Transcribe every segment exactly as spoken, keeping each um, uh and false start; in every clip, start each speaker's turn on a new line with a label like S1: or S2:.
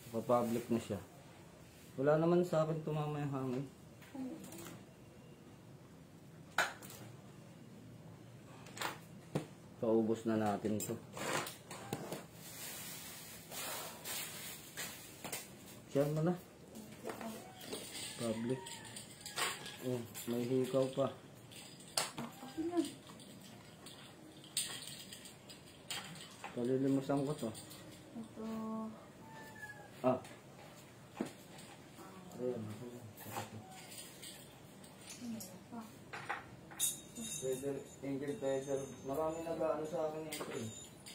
S1: Naka-public na siya. Wala naman sa akin tumama yung hangin. Paubos na natin ito. Share mo na. Public. Oh, may hikaw pa. Palilimusan ko to.
S2: Ito.
S1: Ah. Ayan. Feather, angel feather. Marami nag-ano sa akin ito eh.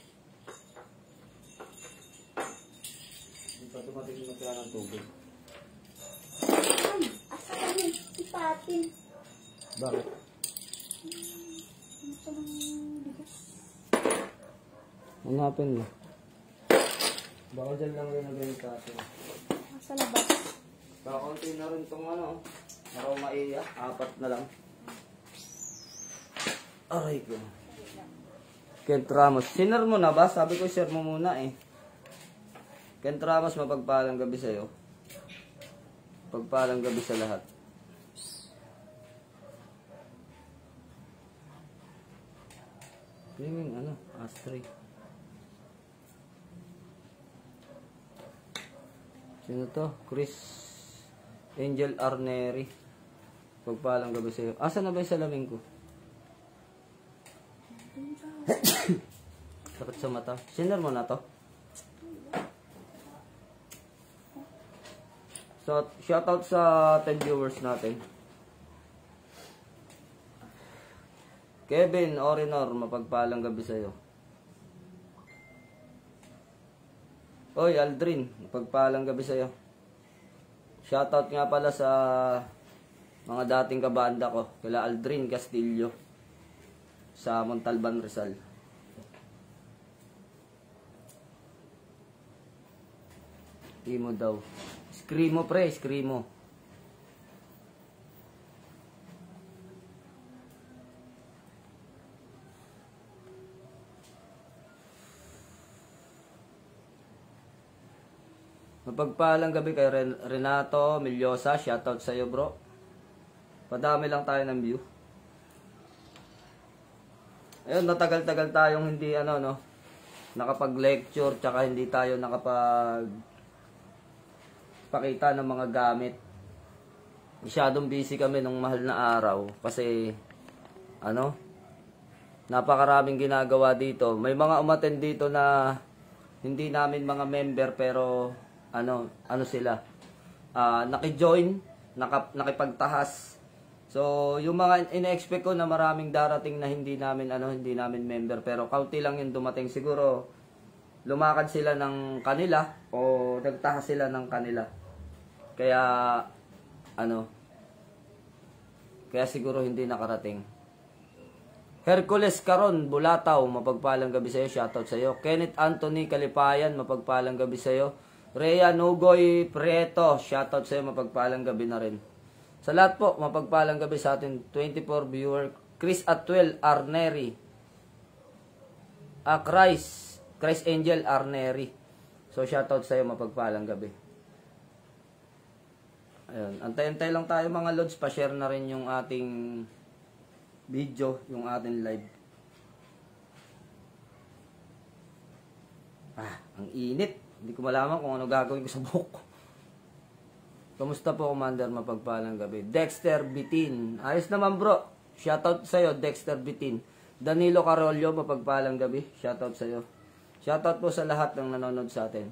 S1: Hindi pa tumating na kaya ng tubig.
S2: Ay, asa kami si Patin.
S1: Bakit?
S2: Ano sa mga bigas?
S1: Hanapin mo. Baka dyan lang rin nagawin sa atin.
S2: Nasa labas.
S1: Kakunti na rin itong ano. Aroma iya. Apat na lang. Aray ko. Kent Ramos. Sinner mo na ba? Sabi ko share mo muna eh. Kent Ramos, mapagpalang gabi sa'yo. Pagpalang gabi sa lahat. Yung ano, ashtray. Sino to? Chris Angel Arneri. Pagpalang gabi sa'yo. Asa na ba yung salamin ko? Sakit sa mata. Sinner mo na to? So, shoutout sa ten viewers natin. Kevin Orinor, mapagpalang gabi sa'yo. Oy, Aldrin, mapagpalang gabi sa'yo. Shoutout nga pala sa mga dating kabanda ko. Kila Aldrin Castillo sa Montalban, Rizal. Screamo daw. Screamo pre, Screamo. Mapagpalang gabi kay Ren Renato Milyosa. Shoutout sa iyo, bro. Padami lang tayo ng view. Ayun, natagal-tagal tayong hindi ano no, nakapag-lecture, tsaka hindi tayo nakapag pakita ng mga gamit. Masyadong busy kami nung mahal na araw kasi ano, napakaraming ginagawa dito. May mga umattend dito na hindi namin mga member pero ano, ano sila, uh, naki-join, naka, nakipagtahas. So, yung mga ina-expect ko na maraming darating na hindi namin ano, hindi namin member pero kaunti lang yung dumating. Siguro lumakad sila ng kanila o nagtahas sila ng kanila. Kaya ano, kaya siguro hindi nakarating. Hercules Caron Bulataw, mapagpalang gabi sa iyo. Shoutout sa iyo. Kenneth Anthony Kalipayan, mapagpalang gabi sa iyo. Rhea Nugoy Prieto, shoutout sa iyo, mapagpalang gabi na rin. Sa lahat po, mapagpalang gabi sa ating twenty-four viewer. Chris Atuel Arneri. Ah, Chris. Chris Angel Arneri. So, shoutout sa iyo, mapagpalang gabi. Ayun. Antay-antay lang tayo mga lods. Pa-share na rin yung ating video, yung ating live. Ah, ang init. Hindi ko malaman kung ano gagawin ko sa buhok ko. Kamusta po, Commander? Mapagpalang gabi. Dexter Bitin. Ayos naman, bro. Shoutout sa'yo, Dexter Bitin. Danilo Carolio, mapagpalang gabi. Shoutout sa'yo. Shoutout po sa lahat ng nanonood sa atin.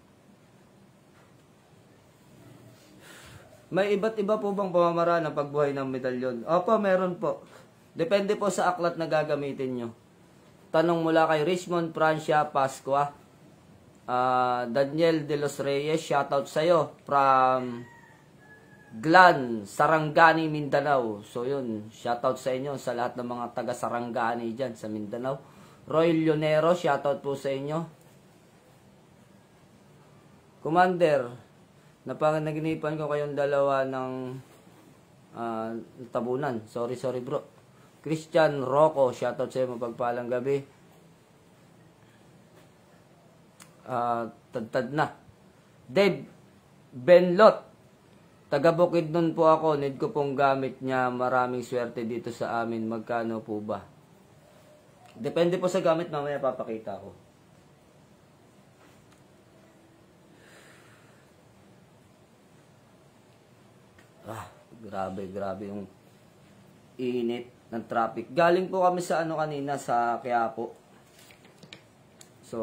S1: May iba't iba po bang pamamaraan ng pagbuhay ng medalyon? Opo, meron po. Depende po sa aklat na gagamitin nyo. Tanong mula kay Richmond Francia Pascua. Uh, Daniel De Los Reyes, shoutout sa'yo. From Glan, Sarangani, Mindanao. So yun, shoutout sa inyo sa lahat ng mga taga Sarangani dyan sa Mindanao. Roy Leonero, shoutout po sa inyo. Commander, napanaginipan ko kayong dalawa ng uh, tabunan. Sorry, sorry bro. Christian Rocco, shoutout sa iyo, mapagpalang gabi. Uh, tad-tad na. Dave Benlot. Taga Bukidnon po ako. Need ko pong gamit niya. Maraming swerte dito sa amin. Magkano po ba? Depende po sa gamit. Mamaya papakita ko. Ah, grabe, grabe yung init ng traffic. Galing po kami sa ano kanina, sa Quiapo. So,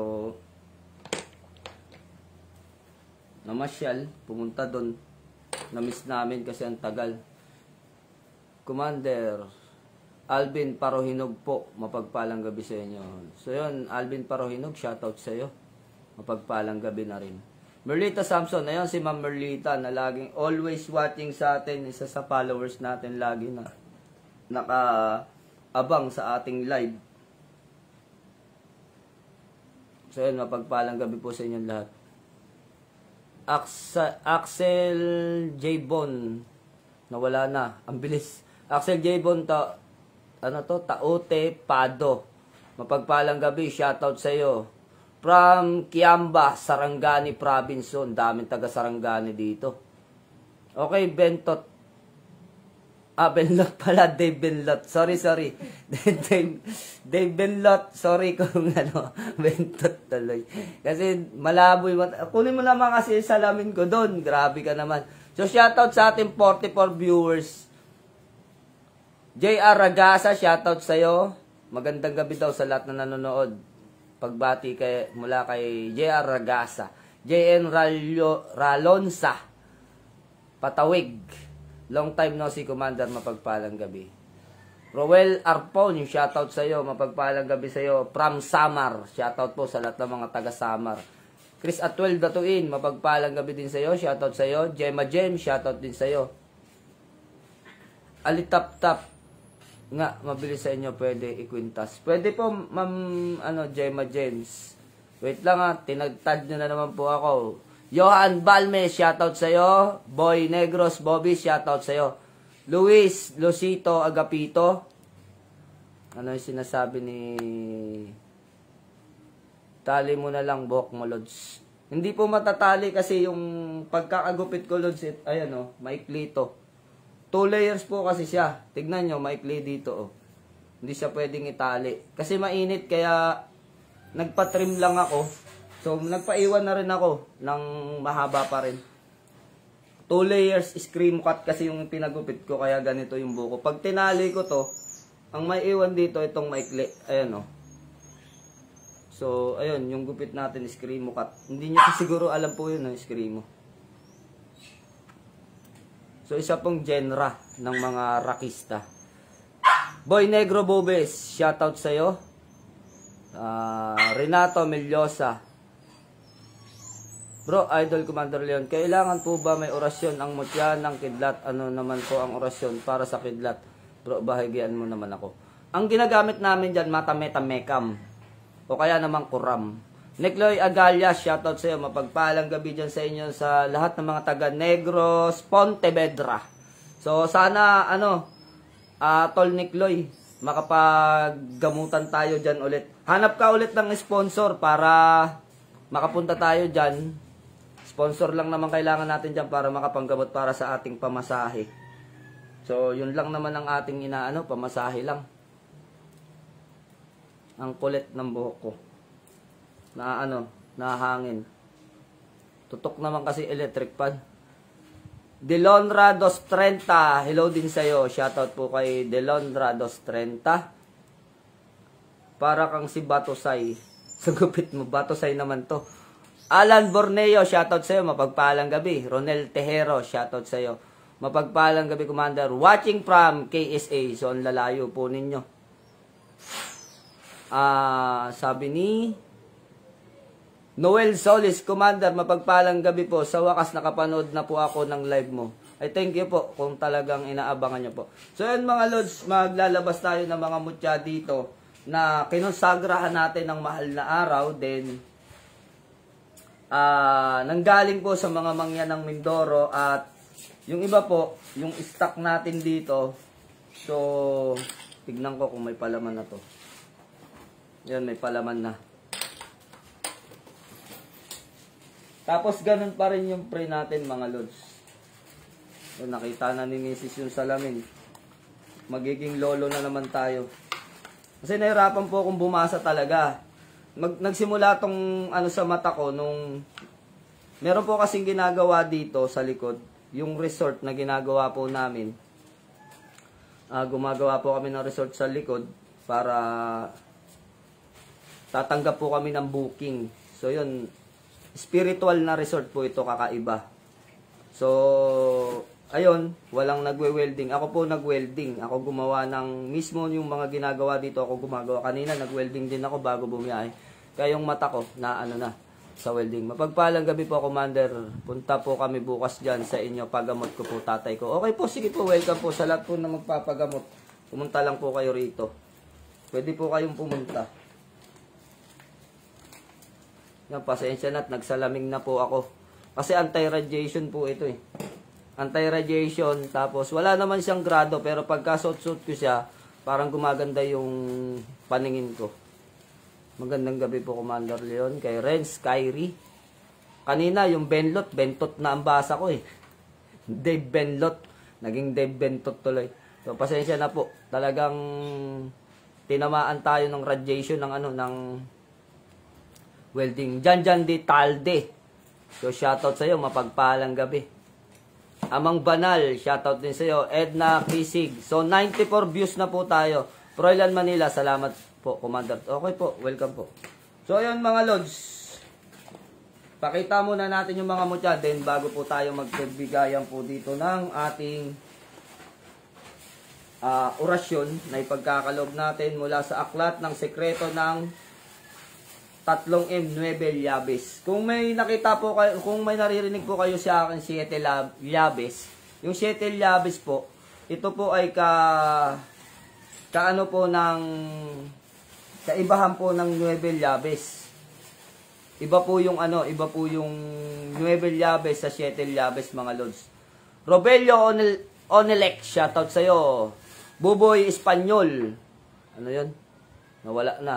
S1: namasyal, pumunta doon. Na-miss namin kasi ang tagal. Commander, Alvin Parohinog po, mapagpalang gabi sa inyo. So yun, Alvin Parohinog, shoutout sa iyo. Mapagpalang gabi na rin. Merlita Samson, ayun si Ma'am Merlita na laging always watching sa atin, isa sa followers natin lagi na naka-abang sa ating live. So yun, mapagpalang gabi po sa inyong lahat. Axel, Axel J. Bon, nawala na, ang bilis. Axel J. Bon, ta, ano to, Taote Pado. Mapagpalang gabi, shoutout sa iyo. From Kiamba, Sarangani Province. Ang daming taga Sarangani dito. Okay, Bentot. Ah, Benlot pala. Dave Benlot. Sorry, sorry. Dave, Dave Benlot. Sorry kung ano. Bentot tuloy. Kasi malabo yung mata. Kunin mo naman kasi yung salamin ko doon. Grabe ka naman. So, shoutout sa ating forty-four viewers. J R Ragasa, shoutout sa'yo. Magandang gabi daw sa lahat na nanonood. Pagbati kay, mula kay J R Ragasa. J N Ralyo, Ralonsa. Patawig. Long time no si Commander, mapagpalang gabi. Roel Arpon, yung shoutout sa iyo, mapagpalang gabi sa iyo. From Samar, shoutout po sa lahat ng mga taga Samar. Chris Atwell Datuin, mapagpalang gabi din sa iyo, shoutout sa iyo. Gemma Jem, shoutout din sa iyo. Alitap Tap nga, mabilis sa inyo, pwede ikwintas. Pwede po, ma'am, ano, Gemma James. Wait lang ha, tinagtad nyo na naman po ako. Johan Balme, shoutout sa'yo. Boy Negros, Bobby, shoutout sa'yo. Luis Lucito Agapito. Ano yung sinasabi ni... Tali mo na lang, buhok mo, Lods. Hindi po matatali kasi yung pagkakagupit ko, Lods, ayan o, maikli to. Two layers po kasi siya. Tignan nyo, maikli dito oh. Hindi siya pwedeng itali. Kasi mainit, kaya nagpa-trim lang ako. So, nagpaiwan na rin ako ng mahaba pa rin. Two layers scream cut kasi yung pinagupit ko, kaya ganito yung buko. Pag tinali ko to, ang may iwan dito, itong maikli. Ayan oh. So, ayun, yung gupit natin, scream cut. Hindi nyo siguro alam po yun, no, scream. So, isa pong genre ng mga rakista. Boy Negro Bobes, shoutout sa'yo. Uh, Renato Meliosa. Bro, Idol Commander Leon, kailangan po ba may orasyon ang mutya ng kidlat? Ano naman po ang orasyon para sa kidlat? Bro, bahagian mo naman ako. Ang ginagamit namin dyan, mata-meta-mekam. O kaya naman kuram. Necloy Agalia, shoutout sa iyo. Mapagpalang gabi dyan sa inyo sa lahat ng mga taga Negros, Pontevedra. So, sana, ano, uh, Tol Necloy, makapaggamutan tayo dyan ulit. Hanap ka ulit ng sponsor para makapunta tayo dyan. Sponsor lang naman kailangan natin dyan para makapanggamot para sa ating pamasahe. So, yun lang naman ang ating inaano, pamasahe lang. Ang kulit ng buhok ko. Na ano, nahangin. Tutok naman kasi electric pan. Delonra dos treinta, hello din sa'yo. Shoutout po kay Delonra dos treinta. Para kang si Batosay. Sa gupit mo, Batosay naman to. Alan Borneo, shoutout sa'yo. Mapagpalang gabi. Ronel Tejero, shoutout sa'yo. Mapagpalang gabi, Commander. Watching from K S A. So, ang lalayo po ninyo. Ah, uh, sabi ni Noel Solis, Commander, mapagpalang gabi po. Sa wakas nakapanood na po ako ng live mo. I thank you po kung talagang inaabangan nyo po. So yun mga Lods, maglalabas tayo ng mga mutya dito na kinusagrahan natin ng mahal na araw. Then, uh, nanggaling po sa mga mangyan ng Mindoro. At yung iba po, yung stock natin dito. So, tignan ko kung may palaman na to. Yan, may palaman na. Tapos ganun pa rin yung pre natin mga lods. So, nakita na ni Missus yung salamin. Magiging lolo na naman tayo. Kasi nahirapan po akong bumasa talaga. Mag, nagsimula tong ano sa mata ko nung meron po kasing ginagawa dito sa likod. Yung resort na ginagawa po namin. Uh, gumagawa po kami ng resort sa likod para tatanggap po kami ng booking. So yun, spiritual na resort po ito, kakaiba. So, ayun, walang nagwe-welding. Ako po nag-welding. Ako gumawa ng mismo yung mga ginagawa dito. Ako gumagawa. Kanina nag-welding din ako bago bumiyahe. Kaya yung mata ko na ano na sa welding. Mapagpalang gabi po, Commander. Punta po kami bukas dyan sa inyo. Pagamot ko po tatay ko. Okay po, sige po. Welcome po sa lahat po na magpapagamot. Pumunta lang po kayo rito. Pwede po kayong pumunta. Yan, pasensya na't nagsalaming na po ako. Kasi anti-radiation po ito eh. Anti-radiation. Tapos wala naman siyang grado. Pero pagka suot-suot ko siya, parang gumaganda yung paningin ko. Magandang gabi po, Commander Leon. Kay Renz, Kyrie. Kanina, yung Benlot, Bentot na ang basa ko eh. Dave Benlot. Naging Dave Bentot tuloy. So, pasensya na po. Talagang tinamaan tayo ng radiation ng ano, ng welding. Janjan di Talde. So, shoutout sa'yo. Mapagpalang gabi. Amang Banal, shoutout din sa'yo. Edna Kisig. So, ninety-four views na po tayo. Froilan Manila, salamat po, Commander. Okay po, welcome po. So, ayun mga lods. Pakita muna natin yung mga mutya din bago po tayo magbigayan po dito ng ating uh, orasyon na ipagkakalob natin mula sa aklat ng sekreto ng tatlong M, Nueve Llaves. Kung may nakita po kayo, kung may naririnig po kayo sa akin, Siete Llaves, yung Siete Llaves po, ito po ay ka kaano po ng kaibahan po ng Nueve Llaves. Iba po yung ano, iba po yung Nueve Llaves sa Siete Llaves mga lods. Robelio Onel Onelec, shoutout sa'yo. Buboy Espanyol. Ano yun? Nawala na.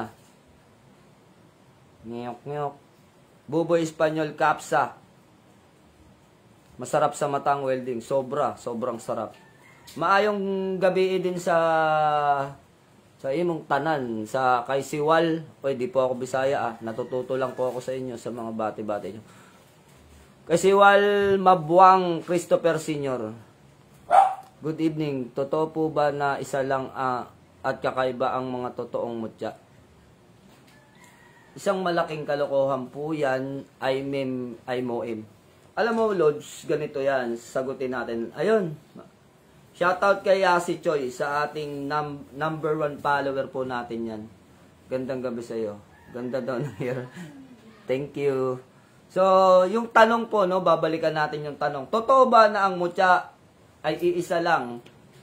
S1: Ngiyok, ngiyok. Buboy Espanyol Kapsa. Masarap sa matang welding. Sobra, sobrang sarap. Maayong gabi din sa sa imong tanan, sa kay Siwal. Oy, di po ako Bisaya ah. Natututo lang po ako sa inyo sa mga bati-bati nyo. Kay Siwal Mabuang Christopher Senior. Good evening. Totoo po ba na isa lang ah, at kakaiba ang mga totoong mutya? Isang malaking kalokohan po yan ay mem ay moem. Alam mo, Lods, ganito yan. Sagutin natin. Ayun. Shoutout kay Yasi Choi sa ating num number one follower po natin yan. Gandang gabi sa iyo. Ganda daw ng hair. Thank you. So, yung tanong po, no, babalikan natin yung tanong. Totoo ba na ang mutya ay iisa lang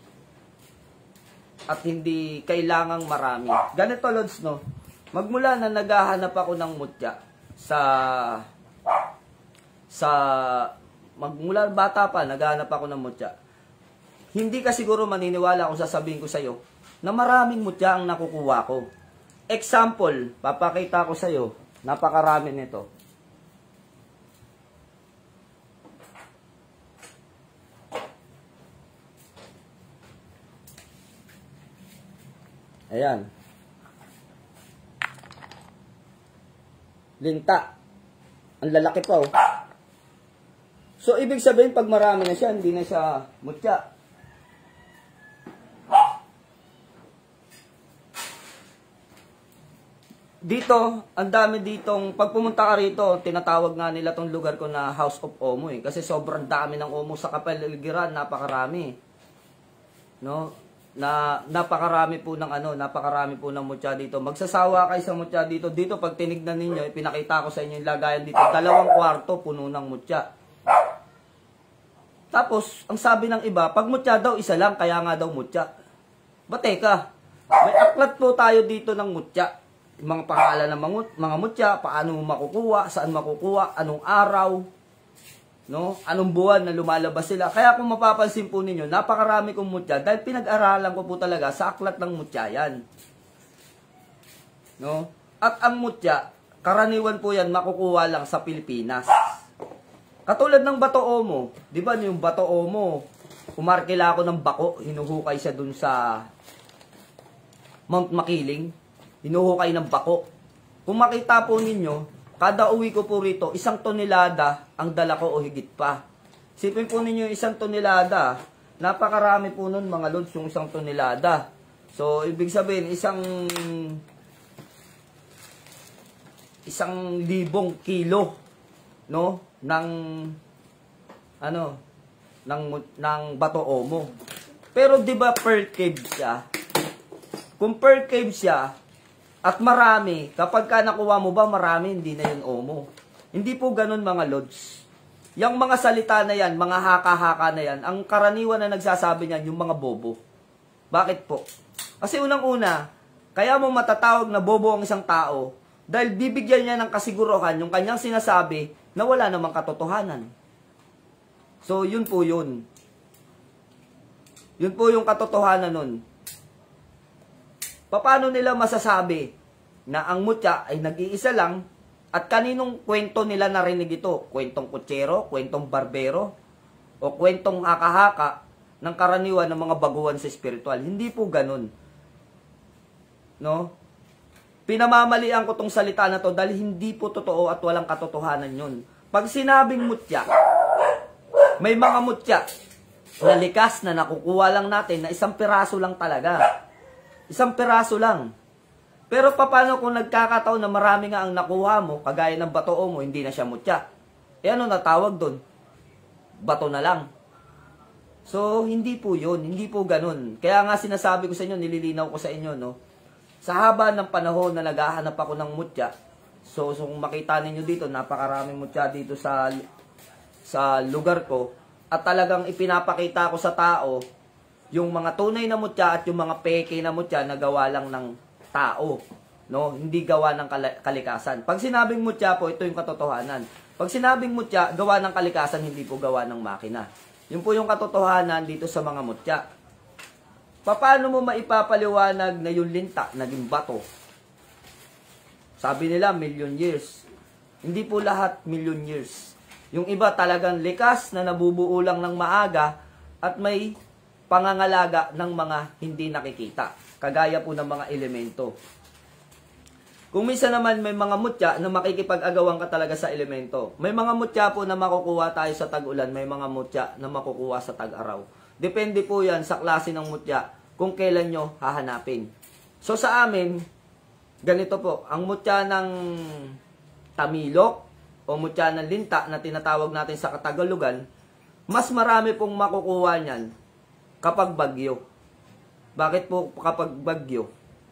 S1: at hindi kailangang marami? Ganito, Lods, no? Magmula na naghahanap ako ng mutya sa sa magmula bata pa naghahanap ako ng mutya. Hindi ka siguro maniniwala kung sasabihin ko sa iyo na maraming mutya ang nakukuha ko. Example, papakita ko sa iyo, napakarami nito. Ayan. Linta. Ang lalaki pa oh. So, ibig sabihin, pag marami na siya, hindi na siya mutya. Dito, ang dami ditong, pag pumunta ka rito, tinatawag nga nila tong lugar ko na House of Omo eh. Kasi sobrang dami ng omo sa kapaligiran, napakarami. No? Na napakarami po ng ano, napakarami po ng mutya dito. Magsasawa kayo sa mutya dito. Dito, pag tinignan ninyo, pinakita ko sa inyo yung lagayan dito. Dalawang kwarto, puno ng mutya. Tapos, ang sabi ng iba, pag mutya daw, isa lang, kaya nga daw mutya. Ba teka, may aklat po tayo dito ng mutya. Mga pangalan ng mga, mga mutya, paano makukuha, saan makukuha, anong araw, no? Anong buwan na lumalabas sila. Kaya kung mapapansin po ninyo, napakarami kong mutya dahil pinag-aralan ko po talaga sa aklat ng mutya yan. No? At ang mutya, karaniwan po yan makukuha lang sa Pilipinas. Katulad ng Bato Omo. Di ba yung Bato Omo, umarkila ako ng bako, hinuhukay siya dun sa Mount Makiling. Hinuhukay ng bako. Kung makita po ninyo, kada uwi ko po rito, isang tonelada ang dala ko o higit pa. Sipin po ninyo isang tonelada. Napakarami po nun mga lods yung isang tonelada. So, ibig sabihin, isang isang libong kilo, no, ng ano, ng ng Bato Omo. Pero 'di ba per cave siya? Kung per cave siya at marami, kapag ka nakuha mo ba marami, hindi na 'yun Omo. Hindi po ganoon mga lods. Yang mga salita na 'yan, mga haka-haka na 'yan, ang karaniwan na nagsasabi niyan yung mga bobo. Bakit po? Kasi unang-una, kaya mo matatawag na bobo ang isang tao dahil bibigyan niya ng kasiguruhan yung kanyang sinasabi na wala namang katotohanan. So, yun po yun. Yun po yung katotohanan nun. Paano nila masasabi na ang mutya ay nag-iisa lang at kaninong kwento nila narinig ito? Kwentong kutsero, kwentong barbero, o kwentong haka-haka ng karaniwan ng mga baguhan sa spiritual? Hindi po ganun. No? Pinamamalian ko tong salita na to dahil hindi po totoo at walang katotohanan yun. Pag sinabing mutya, may mga mutya na likas na nakukuha lang natin na isang piraso lang talaga. Isang piraso lang. Pero paano kung nagkakataon na marami nga ang nakuha mo, kagaya ng Bato Omo, hindi na siya mutya? E ano natawag doon? Bato na lang. So, hindi po yun. Hindi po ganun. Kaya nga sinasabi ko sa inyo, nililinaw ko sa inyo, no? Sa haba ng panahon na naghahanap ako ng mutya, so, so kung makita ninyo dito, napakaraming mutya dito sa sa lugar ko, at talagang ipinapakita ko sa tao yung mga tunay na mutya at yung mga peke na mutya na gawa lang ng tao, no? Hindi gawa ng kalikasan. Pag sinabing mutya po, ito yung katotohanan. Pag sinabing mutya, gawa ng kalikasan, hindi po gawa ng makina. Yun po yung katotohanan dito sa mga mutya. Paano mo maipapaliwanag na yung linta naging bato? Sabi nila, million years. Hindi po lahat million years. Yung iba talagang likas na nabubuo lang ng maaga at may pangangalaga ng mga hindi nakikita. Kagaya po ng mga elemento. Kung minsan naman may mga mutya na makikipag-agawan ka talaga sa elemento. May mga mutya po na makukuha tayo sa tag-ulan, may mga mutya na makukuha sa tag-araw. Depende po yan sa klase ng mutya kung kailan nyo hahanapin. So sa amin, ganito po, ang mutya ng tamilok o mutya ng linta na tinatawag natin sa Katagalugan, mas marami pong makukuha niyan kapag bagyo. Bakit po kapag bagyo?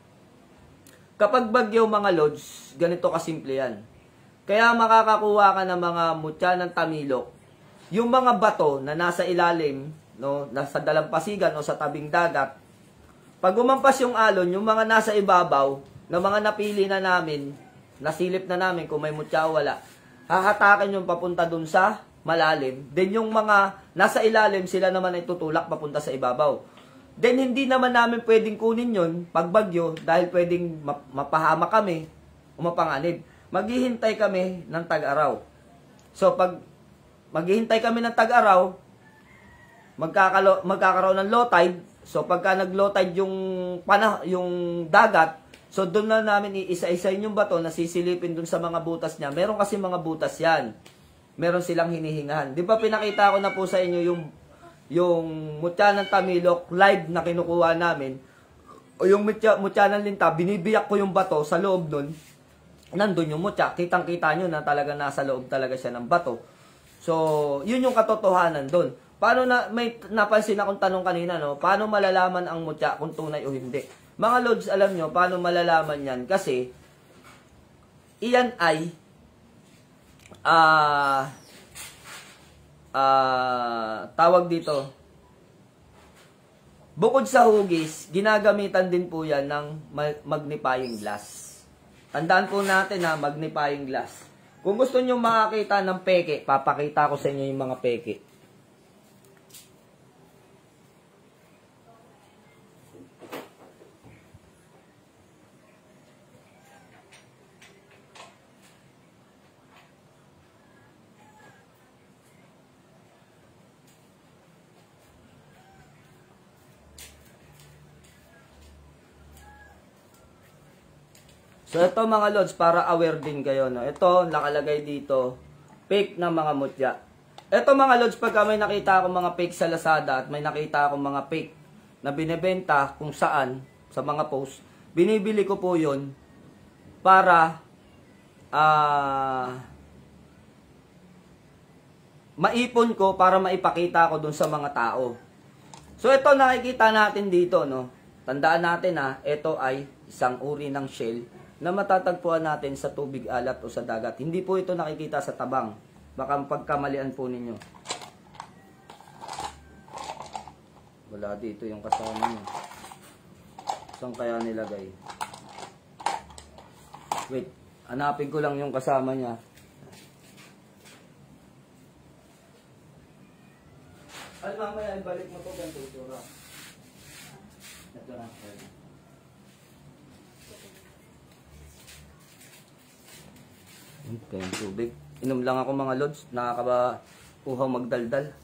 S1: Kapag bagyo mga lods, ganito kasimple yan. Kaya makakakuha ka ng mga mutya ng tamilok, yung mga bato na nasa ilalim, no, nasa dalampasigan o sa tabing dagat, pag umampas yung alon, yung mga nasa ibabaw, na mga napili na namin, nasilip na namin kung may mutya o wala, hahatakin yung papunta dun sa malalim. Then yung mga nasa ilalim, sila naman ay tutulak papunta sa ibabaw. Then hindi naman namin pwedeng kunin yun pag bagyo dahil pwedeng mapahama kami o mapanganib. Maghihintay kami ng tag-araw. So pag maghihintay kami ng tag-araw, magkakalo, magkakaroon ng low tide. So pagka nag-low tide yung pana, yung dagat, so doon na namin iisa-isayin yung bato na sisilipin doon sa mga butas niya. Meron kasi mga butas yan. Meron silang hinihingahan. Di ba pinakita ko na po sa inyo yung yung mutya ng tamilok live na kinukuha namin, o yung mutya, mutya ng linta, binibiyak ko yung bato sa loob nun, nandun yung mutya, kitang-kita nyo na talaga nasa loob talaga siya ng bato. So, yun yung katotohanan dun. Paano na, may napansin akong tanong kanina, no? Paano malalaman ang mutya kung tunay o hindi? Mga lods, alam nyo, paano malalaman yan? Kasi, iyan ay, ah, uh, Uh, tawag dito, bukod sa hugis, ginagamitan din po yan ng magnifying glass. Tandaan po natin na magnifying glass. Kung gusto nyo makakita ng peke, papakita ko sa inyo yung mga peke. So, ito mga lods, para aware din kayo, no? Ito, nakalagay dito, fake na mga mutya. Ito mga lods, pagka may nakita akong mga fake sa Lazada at may nakita akong mga fake na binebenta kung saan, sa mga post, binibili ko po yun para ah... maipon ko para maipakita ko dun sa mga tao. So, ito nakikita natin dito, no? Tandaan natin ha, ito ay isang uri ng shell na matatagpuan natin sa tubig alat o sa dagat. Hindi po ito nakikita sa tabang. Baka pagkamalian po ninyo. Wala dito yung kasama niya. Saan kaya nilagay? Wait, hanapin ko lang yung kasama niya. Ay, mamaya, ibalik mo to ganito itsura. Ito na. Okay, tubig. Inom lang ako mga lods. Nakakaba uhaw magdaldal.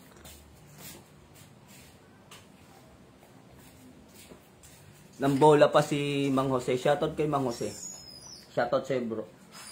S1: Nambola pa si Mang Jose. Shoutout kay Mang Jose. Shoutout sa'yo bro.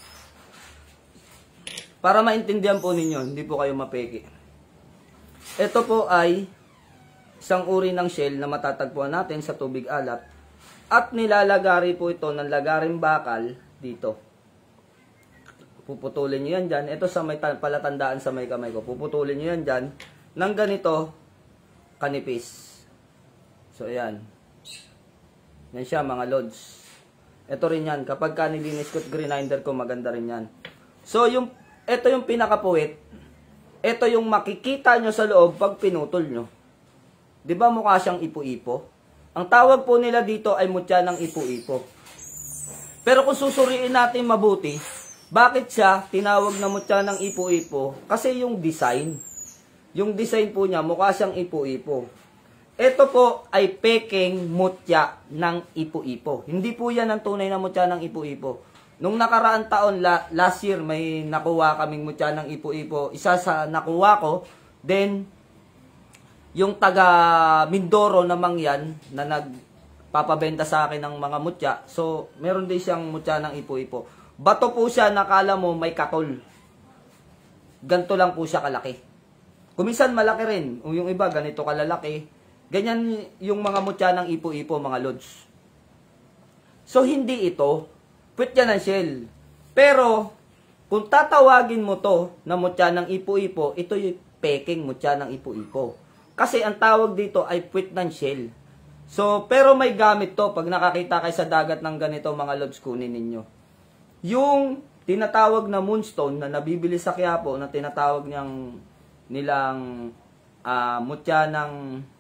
S1: Para maintindihan po ninyo, hindi po kayo mapeke. Ito po ay isang uri ng shell na matatagpuan natin sa tubig alat at nilalagari po ito ng lagaring bakal dito. Puputulin nyo yan dyan. Ito sa may palatandaan sa may kamay ko. Puputulin nyo yan dyan ng ganito kanipis. So ayan. Yan siya mga lods. Ito rin yan. Kapag ka nilinis ko at grinder ko, maganda rin yan. So yung, ito yung pinakapuwit. Ito yung makikita nyo sa loob pag pinutol nyo. Di ba mukha siyang ipo-ipo? Ang tawag po nila dito ay mutya ng ipo-ipo. Pero kung susuriin natin mabuti, bakit siya tinawag na mutya ng ipo-ipo? Kasi yung design. Yung design po niya, mukha siyang ipo-ipo. Ito po ay peking mutya ng ipo-ipo. Hindi po yan ang tunay na mutya ng ipo-ipo. Nung nakaraan taon, la, last year, may nakuha kaming mutya ng ipo-ipo. Isa sa nakuha ko, then, yung taga Mindoro namang yan, na nagpapabenta sa akin ng mga mutya. So, meron din siyang mutya ng ipo-ipo. Bato po siya, nakala mo may katol. Ganto lang po siya kalaki. Kuminsan malaki rin. O yung iba, ganito kalalaki. Ganyan yung mga mutya ng ipo-ipo, mga lods. So, hindi ito. Pwit yan ang shell. Pero, kung tatawagin mo to na mutya ng ipo-ipo, ito yung peking mutya ng ipo-ipo. Kasi ang tawag dito ay pwit ng shell. So, pero may gamit to. Pag nakakita kayo sa dagat ng ganito, mga lods, kunin ninyo. Yung tinatawag na moonstone na nabibili sa Quiapo, na tinatawag niyang nilang uh, mutya ng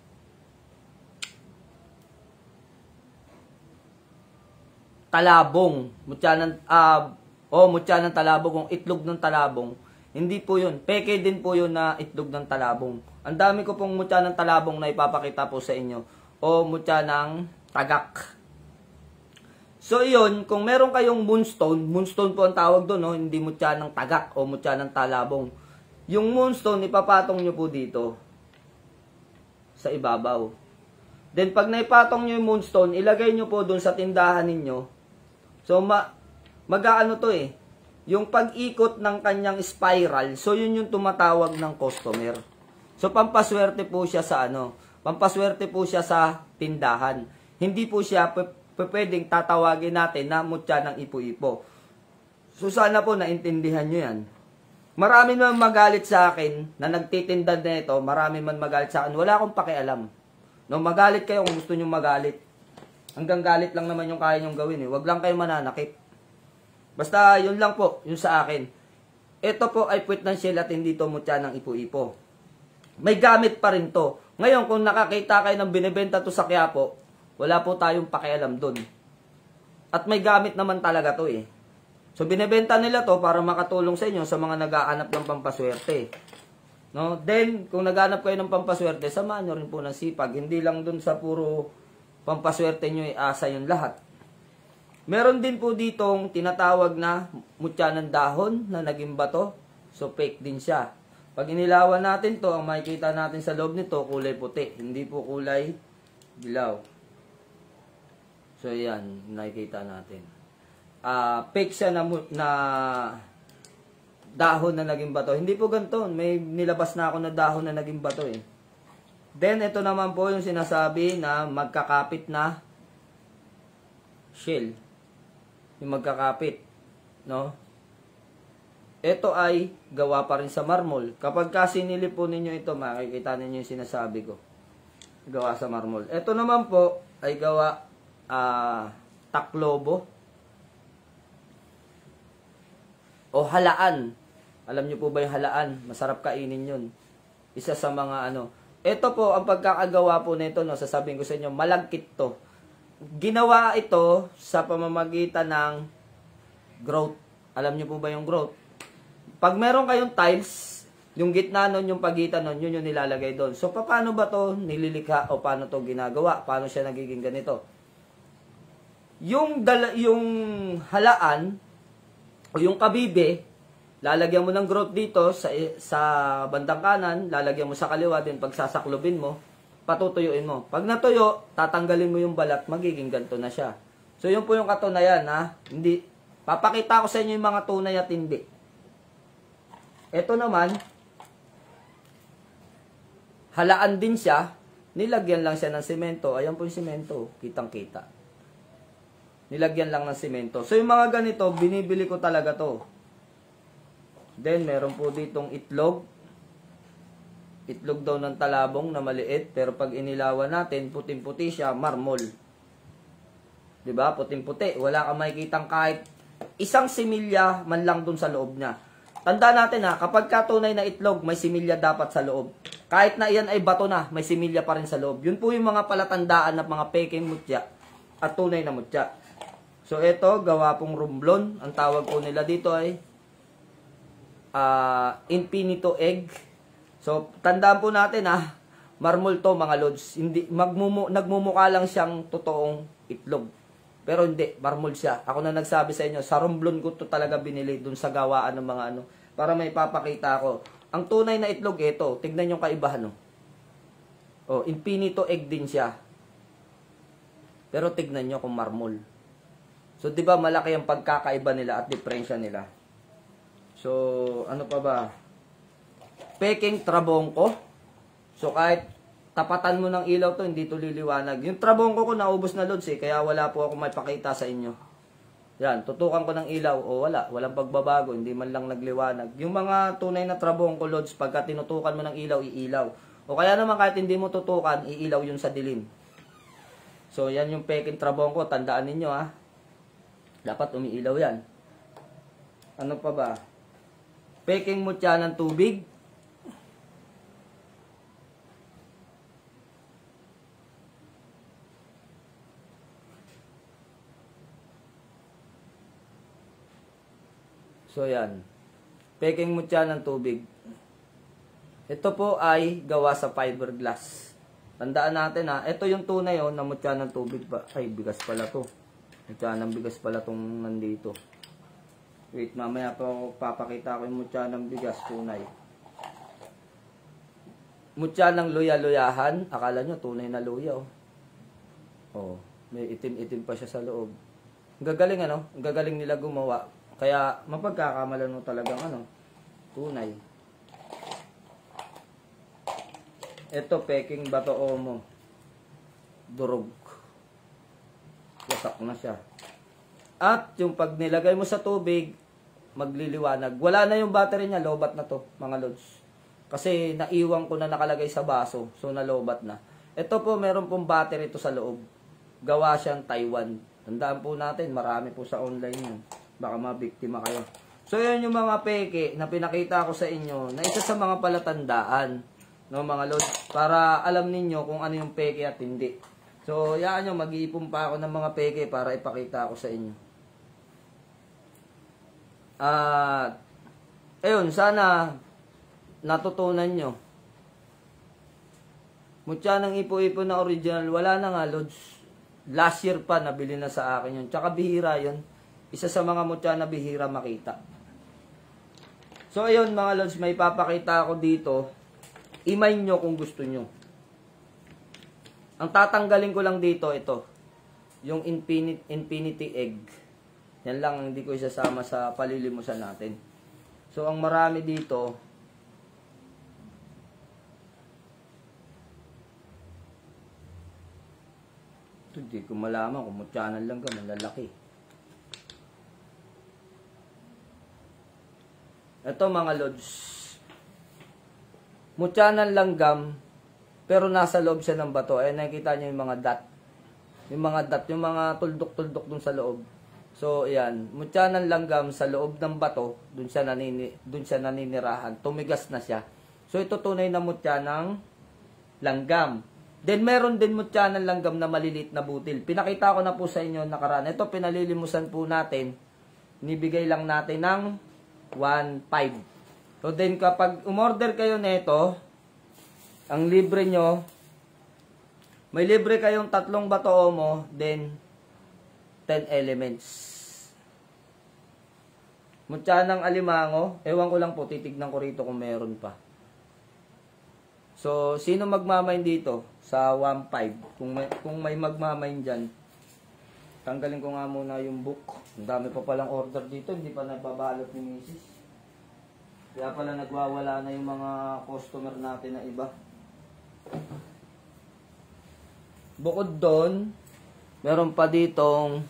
S1: talabong, mutya ng uh, oh, mutya ng talabong, kung itlog ng talabong. Hindi po 'yun. Peke din po 'yun na itlog ng talabong. Ang dami ko pong mutya ng talabong na ipapakita po sa inyo. O mutya ng tagak. So 'yun, kung meron kayong moonstone, moonstone po ang tawag doon, no? Hindi mutya ng tagak o mutya ng talabong. Yung moonstone ipapatong nyo po dito sa ibabaw. Then pag naipatong nyo yung moonstone, ilagay nyo po doon sa tindahan ninyo. So, ma mag-aano to eh. Yung pag-ikot ng kanyang spiral, so yun yung tumatawag ng customer. So, pampaswerte po siya sa ano, pampaswerte po siya sa tindahan. Hindi po siya pwedeng tatawagin natin na mutya ng ipo-ipo. So, sana po naintindihan nyo yan. Marami man magalit sa akin na nagtitinda na ito, marami man magalit sa akin, wala akong pakialam. No, magalit kayo kung gusto nyo magalit. Hanggang galit lang naman yung kaya nyong gawin eh. Huwag lang kayo mananakit. Basta yun lang po, yun sa akin. Ito po ay puwit ng shell at hindi to mutya ng ipo-ipo. May gamit pa rin to. Ngayon, kung nakakita kayo ng binibenta to sa Quiapo, wala po tayong pakialam dun. At may gamit naman talaga to eh. So, binibenta nila to para makatulong sa inyo sa mga nag-aanap ng pampaswerte. No? Then, kung nag-aanap kayo ng pampaswerte, samahan nyo rin po ng sipag. Hindi lang dun sa puro pampaswerte nyo i-asa yung lahat. Meron din po ditong tinatawag na mutya ng dahon na naging bato. So, fake din siya. Pag inilawan natin to, ang makikita natin sa loob nito, kulay puti. Hindi po kulay dilaw. So, yan. Nakikita natin. ah, fake siya na, mu- na dahon na naging bato. Hindi po ganito. May nilabas na ako na dahon na naging bato eh. Then, ito naman po yung sinasabi na magkakapit na shell. Yung magkakapit. No? Ito ay gawa pa rin sa marmol. Kapag kasi nilip po ninyo ito, makikita ninyo yung sinasabi ko. Gawa sa marmol. Ito naman po ay gawa uh, taklobo o halaan. Alam niyo po ba yung halaan? Masarap kainin yun. Isa sa mga ano. Ito po, ang pagkakagawa po nito, no, sasabihin ko sa inyo, malagkit to. Ginawa ito sa pamamagitan ng grout. Alam niyo po ba yung grout? Pag meron kayong tiles, yung gitna nun, yung pagitan nun, yun yung nilalagay doon. So, paano ba to nililikha o paano to ginagawa? Paano siya nagiging ganito? Yung, dala, yung halaan o yung kabibe, lalagyan mo ng grout dito sa, sa bandang kanan, lalagyan mo sa kaliwa din, pag sasaklubin mo, patutuyuin mo. Pag natuyo, tatanggalin mo yung balat, magiging ganito na siya. So, yun po yung katunayan, ha? Hindi, papakita ko sa inyo yung mga tunay at hindi. Ito naman, halaan din siya, nilagyan lang siya ng semento. Ayan po yung semento, kitang-kita. Nilagyan lang ng semento. So, yung mga ganito, binibili ko talaga to. Then, meron po ditong itlog. Itlog daw ng talabong na maliit. Pero pag inilawan natin, puting-puti siya, marmol. Diba? Puting-puti. Wala kang makikitang kahit isang similya man lang dun sa loob niya. Tanda natin ha, kapag katunay na itlog, may similya dapat sa loob. Kahit na iyan ay bato na, may similya pa rin sa loob. Yun po yung mga palatandaan ng mga peking mutya at tunay na mutya. So, ito, gawa pong rumblon. Ang tawag po nila dito ay Uh, infinito egg. So, tandaan po natin ha, marmol to mga lods. Hindi, magmumu, nagmumukha lang siyang totoong itlog. Pero hindi, marmol siya. Ako na nagsabi sa inyo, sa rumblon ko to talaga binili dun sa gawaan ng mga ano. Para may papakita ko. Ang tunay na itlog ito, tignan yung kaibahan no. Oh, infinito egg din siya. Pero tignan nyo kung marmol. So, di ba malaki ang pagkakaiba nila at diferensya nila. So, ano pa ba? Peking trabongko. So, kahit tapatan mo ng ilaw to, hindi to liliwanag. Yung trabongko ko naubos na lods eh, kaya wala po ako may pakita sa inyo. Yan, tutukan ko ng ilaw, o wala, walang pagbabago, hindi man lang nagliwanag. Yung mga tunay na trabongko lods, pagka tinutukan mo ng ilaw, iilaw. O kaya naman kahit hindi mo tutukan, iilaw yun sa dilim. So, yan yung peking trabongko, tandaan ninyo ha. Dapat umiilaw yan. Ano pa ba? Peking mutya ng tubig. So yan. Peking mutya ng tubig. Ito po ay gawa sa fiberglass. Tandaan natin ha. Ito yung tunay oh, na mutya ng tubig ba? Ay, bigas pala to. Mutya ng bigas pala tong nandito. Wait, mamaya po papakita ko yung mutya ng bigas, tunay. Mutya ng luya-luyahan. Akala nyo, tunay na luya, oh. Oh, may itim-itim pa siya sa loob. Ang gagaling, ano? Ang gagaling nila gumawa. Kaya, mapagkakamalan mo talagang, ano, tunay. Ito, peking bato omo. Durog. Wasak na siya. At yung pag nilagay mo sa tubig, magliliwanag. Wala na yung battery niya, lobat na to, mga lods. Kasi naiwan ko na nakalagay sa baso, so nalobat na. Ito po, meron pong battery to sa loob. Gawa siyang Taiwan. Tandaan po natin, marami po sa online yun. Baka mabiktima kayo. So yun yung mga peke na pinakita ko sa inyo, na isa sa mga palatandaan, no, mga lods, para alam ninyo kung ano yung peke at hindi. So, yan nyo, mag-iipon pa ako ng mga peke para ipakita ko sa inyo. At, uh, ayun, sana natutunan nyo. Mutya ng ipo-ipo na original, wala na nga, lods. Last year pa, nabili na sa akin yun. Tsaka bihira yun. Isa sa mga mutya na bihira makita. So, ayun mga lods, may papakita ako dito. Imay nyo kung gusto nyo. Ang tatanggalin ko lang dito, ito. Yung infinity, infinity egg. Yan lang hindi ko isasama sa palilimusan natin. So, ang marami dito, ito, hindi ko malaman kung mutyanan lang ka, malalaki. Ito mga lods, mutyanan langgam, pero nasa loob siya ng bato. Ayan, nakikita nyo yung mga dot. Yung mga dot, yung mga tuldok-tuldok dun sa loob. So, ayan, mutyanan langgam sa loob ng bato, dun siya, nanini, dun siya naninirahan. Tumigas na siya. So, ito tunay na mutyanang langgam. Then, meron din mutyanan langgam na maliliit na butil. Pinakita ko na po sa inyo nakaraan. Ito, pinalilimusan po natin. Nibigay lang natin ng one five. So, then, kapag umorder kayo nito, ang libre nyo, may libre kayong tatlong bato omo, then, ten elements. Mutyanang alimango, ewan ko lang po, titignan ko rito kung meron pa. So, sino magmamain dito sa one five? Kung may, kung may magmamain dyan, tanggalin ko nga muna yung book. Ang dami pa palang order dito, hindi pa nababalot ni misis. Kaya pala nagwawala na yung mga customer natin na iba. Bukod doon, meron pa ditong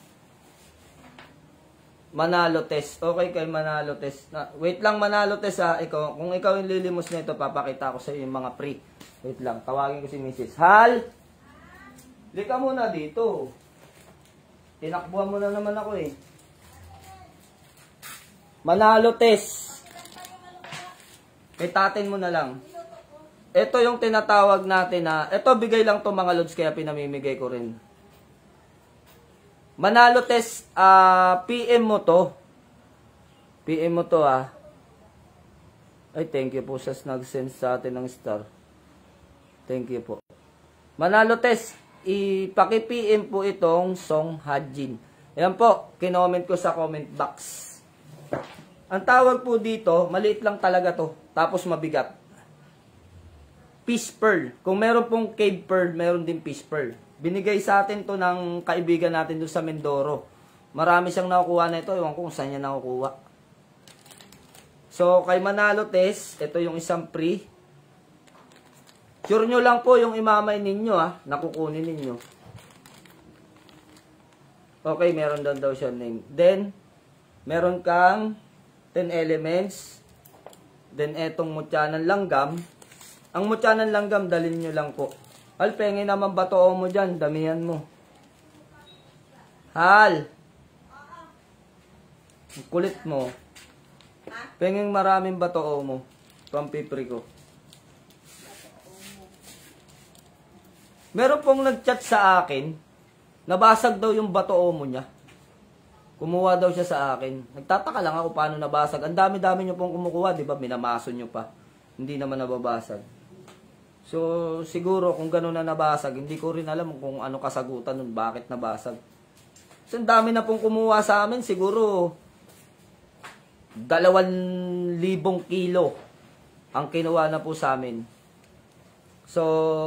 S1: Manalo test. Okay kay Manalo test. Na, wait lang Manalo test ha. Ikaw, kung ikaw yung lilimos nito, papakita ko sa iyo yung mga pre. Wait lang. Tawagin ko si missus Hal! Lika muna dito. Tinakbuhan mo na naman ako eh. Manalo test. Itatin mo na lang. Ito yung tinatawag natin na, ito bigay lang to mga lods kaya pinamimigay ko rin. Manalo test, uh, P M mo to. P M mo to ah. Ay, thank you po sa nag-send sa atin ng star. Thank you po. Manalo test, ipaki-P M po itong Song Hajin. Ayan po, kinoment ko sa comment box. Ang tawag po dito, maliit lang talaga to. Tapos mabigat. Fish pearl. Kung meron pong cave pearl, meron din fish pearl. Binigay sa atin to ng kaibigan natin doon sa Mindoro. Marami siyang nakukuha na ito. Ewan ko kung saan niya nakukuha. So, kay Manalo test, ito yung isang free. Sure nyo lang po yung imamay ninyo ha. Nakukunin ninyo. Okay, meron doon daw siya name. Then, meron kang ten elements. Then, etong mutyanan langgam. Ang mutyanan langgam, dalhin nyo lang po. Hal, pengi naman bato mo dyan. Damihan mo. Hal. Kulit mo. Penging maraming bato mo. Pampipri ko. Meron pong nag-chat sa akin. Nabasag daw yung bato mo niya. Kumuha daw siya sa akin. Nagtataka lang ako paano nabasag. Ang dami-dami nyo pong kumukuha. Diba? Minamaso nyo pa. Hindi naman nababasag. So, siguro kung gano'n na nabasag, hindi ko rin alam kung ano kasagutan nun, bakit nabasag. So, ang dami na pong kumuha sa amin, siguro, dalawan libong kilo ang kinuha na po sa amin. So,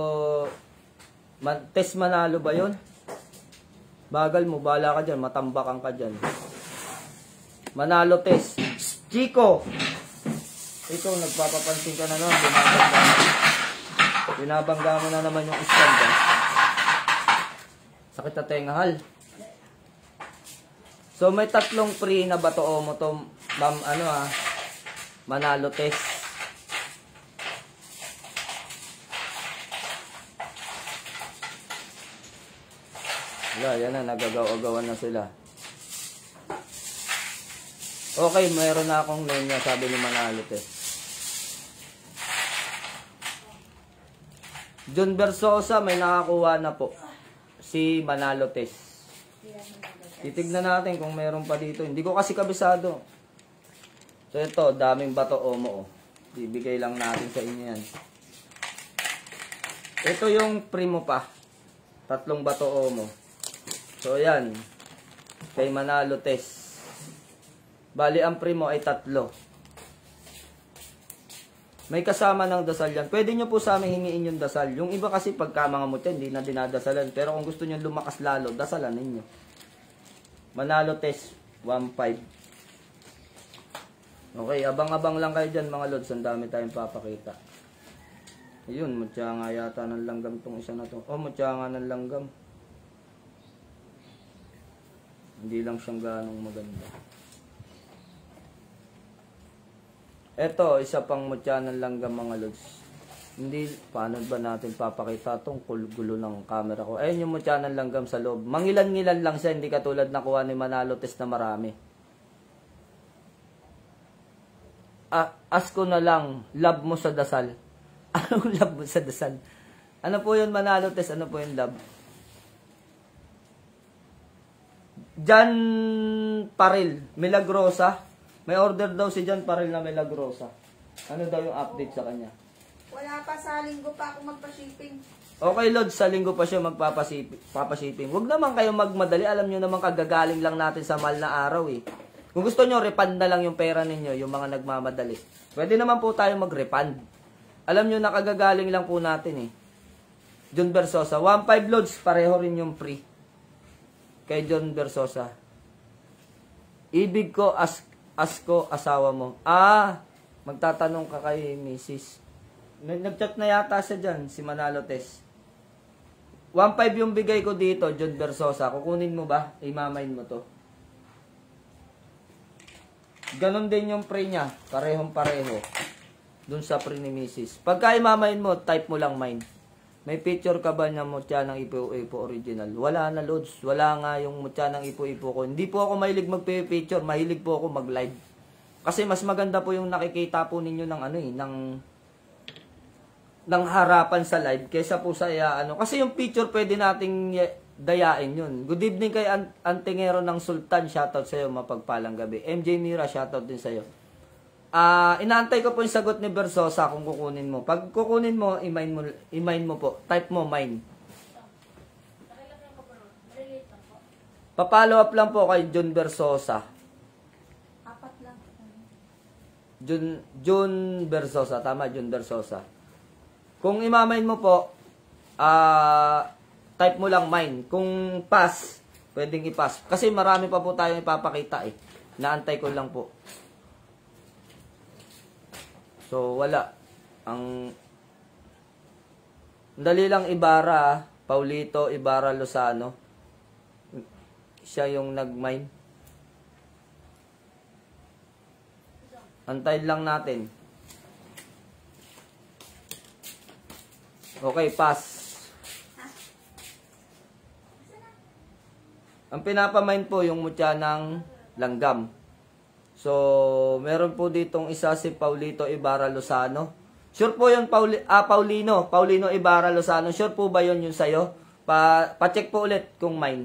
S1: man, test Manalo ba yun? Bagal mo, bala ka dyan, matambakan ka dyan. Manalo test. Chico! Ito, nagpapapansin ka na nun, binabangga. Binabangga mo na naman yung stand. Eh. Sakit na tenga, Hal. So, may tatlong free na bato mo to, bam, ano ah, Manalo test. Wala, yan na, nagagaw-agawan na sila. Okay, mayroon na akong name niya, sabi ni Manalo test. John Versosa, may nakakuha na po. Si Manalo test. Titignan natin kung meron pa dito. Hindi ko kasi kabisado. So ito, daming bato omo. Oh. Bibigay lang natin sa inyo yan. Ito yung primo pa. Tatlong bato omo. So yan. Kay Manalo test. Bali ang primo ay tatlo. May kasama ng dasal yan. Pwede nyo po sa amin hingiin yung dasal. Yung iba kasi pagka mga mutya, hindi na dinadasalan. Pero kung gusto nyo lumakas lalo, dasalan ninyo. Manalo test. one five. Okay, abang-abang lang kayo dyan mga lods. Ang dami tayong papakita. Ayun, mutya nga yata ng langgam tong isa na to. Oh, mutya nga ng langgam. Hindi lang siyang ganong maganda. Eto, isa pang mutya ng langgam mga lods. Hindi, paano ba natin papakita itong gulo ng camera ko? Ayun yung mutya ng langgam sa loob. Mangilan-ngilan lang siya, hindi katulad na kuha ni Manalo Test na marami. Ah, ask ko na lang, love mo sa dasal. Anong love mo sa dasal? Ano po yun, Manalo Test? Ano po yung love? Jan Paril, Milagrosa. May order daw si Jan Paril na Milagrosa. Ano daw yung update sa kanya?
S2: Wala pa, sa linggo pa ako magpa-shipping.
S1: Okay, Lord, sa linggo pa siya magpapashipping. Huwag naman kayong magmadali. Alam nyo naman kagagaling lang natin sa mahal na araw eh. Kung gusto nyo, refund na lang yung pera ninyo, yung mga nagmamadali. Pwede naman po tayo mag-refund. Alam nyo, nakagagaling lang po natin eh. John Versosa. one five loads, pareho rin yung free. Kay John Versosa. Ibig ko, as, as ko, asawa mo. Ah, magtatanong ka kay Missus Nag-chat na yata siya dyan, si Manalo Test. one five yung bigay ko dito, John Versosa. Kukunin mo ba? Imamain mo to. Ganon din yung pre niya. Parehong pareho. Dun sa pre ni Missus Pagka imamain mo, type mo lang mine. May picture ka ba ng mutya ng ipo-ipo original? Wala na, loads. Wala nga yung mutya ng ipo-ipo ko. Hindi po ako mahilig magpe-picture. Mahilig po ako mag-live. Kasi mas maganda po yung nakikita po ninyo ng ano eh, ng ng harapan sa live kaysa po sa iya, ano. Kasi yung picture pwede nating dayain yun. Good evening kay Antingero ng Sultan. Shoutout sa'yo, mapagpalang gabi. M J Mira, shoutout din sa'yo. Ah, uh, inaantay ko po yung sagot ni Versosa kung kukunin mo. Pag kukunin mo, i-mine mo, i-mine mo po. Type mo, mine. Pa-follow up lang po kay John Versosa.
S2: Apat lang.
S1: John, John Versosa. Tama, John Versosa. Kung imamain mo po, ah, uh, type mo lang mine. Kung pass, pwedeng i-pass. Kasi marami pa po tayong ipapakita eh. Naantay ko lang po. So, wala. Ang dali lang Ibarra, Paulito, Ibarra, Lozano. Siya yung nag-mine. Antayin lang natin. Okay, pass. Ang pinapamain po yung mutya ng langgam. So, meron po ditong isa si Paulito Ibarra Lozano. Sure po yun, Pauli, ah, Paulino. Paulino Ibarra Lozano. Sure po ba yun yung sa'yo? Pa, pa-check po ulit kung mine.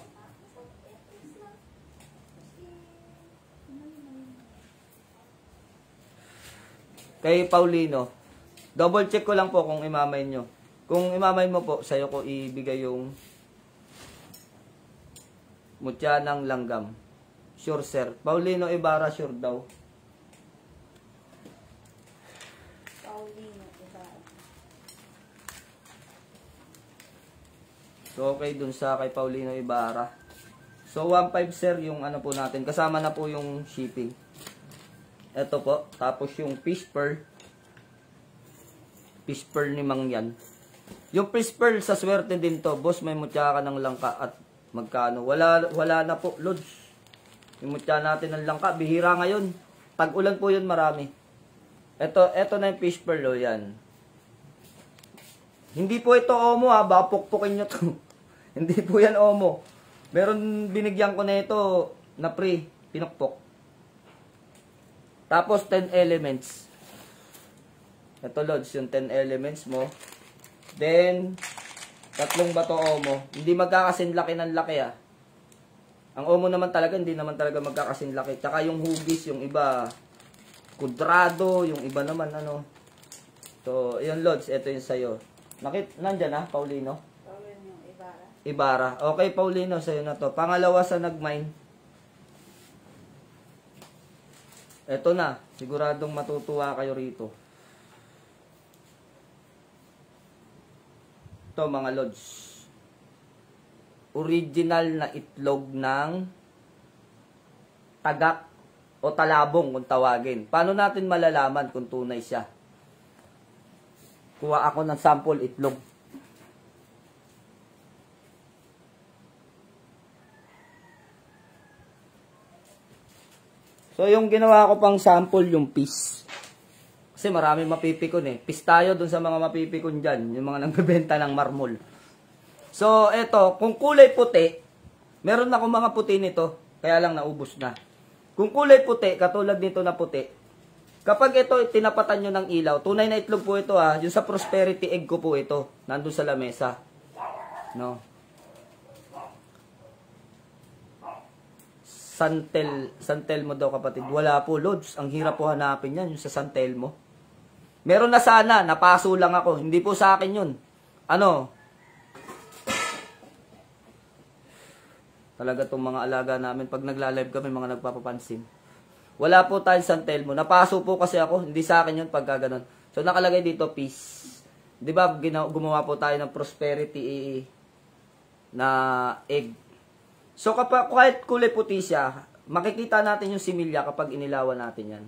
S1: Kay Paulino. Double check ko lang po kung imamain nyo. Kung imamain mo po, sa'yo ko ibigay yung mutya ng langgam. Sure, sir. Paulino Ibarra, sure daw.
S2: Paulino Ibarra.
S1: So, okay dun sa kay Paulino Ibarra. So, one five sir, yung ano po natin. Kasama na po yung shipping. Ito po. Tapos yung fish pearl. Fish pearl ni Mang yan. Yung fish pearl, sa swerte din to. Boss, may mutya ka ng langka at magkano. Wala, wala na po, loads. Yung mutya natin ng langka. Bihira ngayon. Tag-ulan po yun marami. Ito, ito na yung fish pearl, o yan. Hindi po ito omo ha. Baka pukpukin nyo to. Hindi po yan omo. Meron binigyan ko na ito na pre. Pinukpok. Tapos ten elements. Ito loads, yung ten elements mo. Then, tatlong bato omo. Hindi magkakasin laki ng laki ah. Ang omo naman talaga, hindi naman talaga magkakasin laki. Tsaka yung hugis, yung iba, kudrado, yung iba naman ano. So, yun loads, ito yung sayo. Nakit, nandyan ah, Paulino?
S2: Paulino Ibarra.
S1: Ibarra. Okay, Paulino, sa'yo na to. Pangalawa sa nag-mine. Ito na. Siguradong matutuwa kayo rito. Ito, mga lods. Original na itlog ng tagak o talabong kung tawagin. Paano natin malalaman kung tunay siya? Kuha ako ng sample itlog. So, yung ginawa ko pang sample, yung piece. Kasi marami mapipikon eh. Piece tayo dun sa mga mapipikon dyan. Yung mga nagbebenta ng marmol. So, eto, kung kulay puti, meron ako mga puti nito. Kaya lang naubos na. Kung kulay puti, katulad nito na puti, kapag ito tinapatan nyo ng ilaw, tunay na itlog po ito ha. Yung sa prosperity egg ko po ito. Nandun sa lamesa. No? Santel, Santel mo daw kapatid. Wala po, Lods. Ang hirap po hanapin yan, yung sa Santel mo. Meron na sana, napaso lang ako. Hindi po sa akin yun. Ano? Talaga itong mga alaga namin. Pag nagla-live kami, mga nagpapapansin. Wala po tayong Santel mo. Napaso po kasi ako. Hindi sa akin yun pagka ganun. So, nakalagay dito, peace. Di ba, gumawa po tayo ng prosperity na egg. So, kapag kahit kulay puti siya, makikita natin yung similya kapag inilawan natin yan.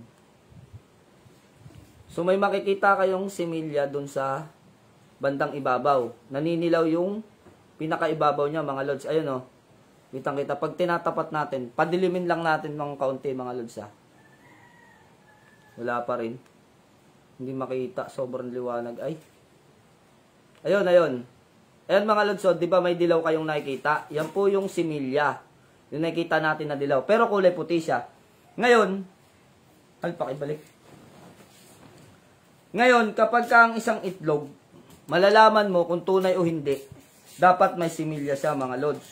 S1: So, may makikita kayong similya dun sa bandang ibabaw. Naninilaw yung pinakaibabaw niya, mga lods. Ayun o. Kitang-kita. Pag tinatapat natin, padilimin lang natin ng kaunti, mga lods ha. Wala pa rin. Hindi makita. Sobrang liwanag. Ay. Ayun, ayun. Ayun mga lods, di ba may dilaw kayong nakikita? Yan po yung similya. Yung nakikita natin na dilaw. Pero kulay puti siya. Ngayon, ay, pakibalik. Ngayon, kapag ka ang isang itlog, malalaman mo kung tunay o hindi, dapat may similya siya, mga lods.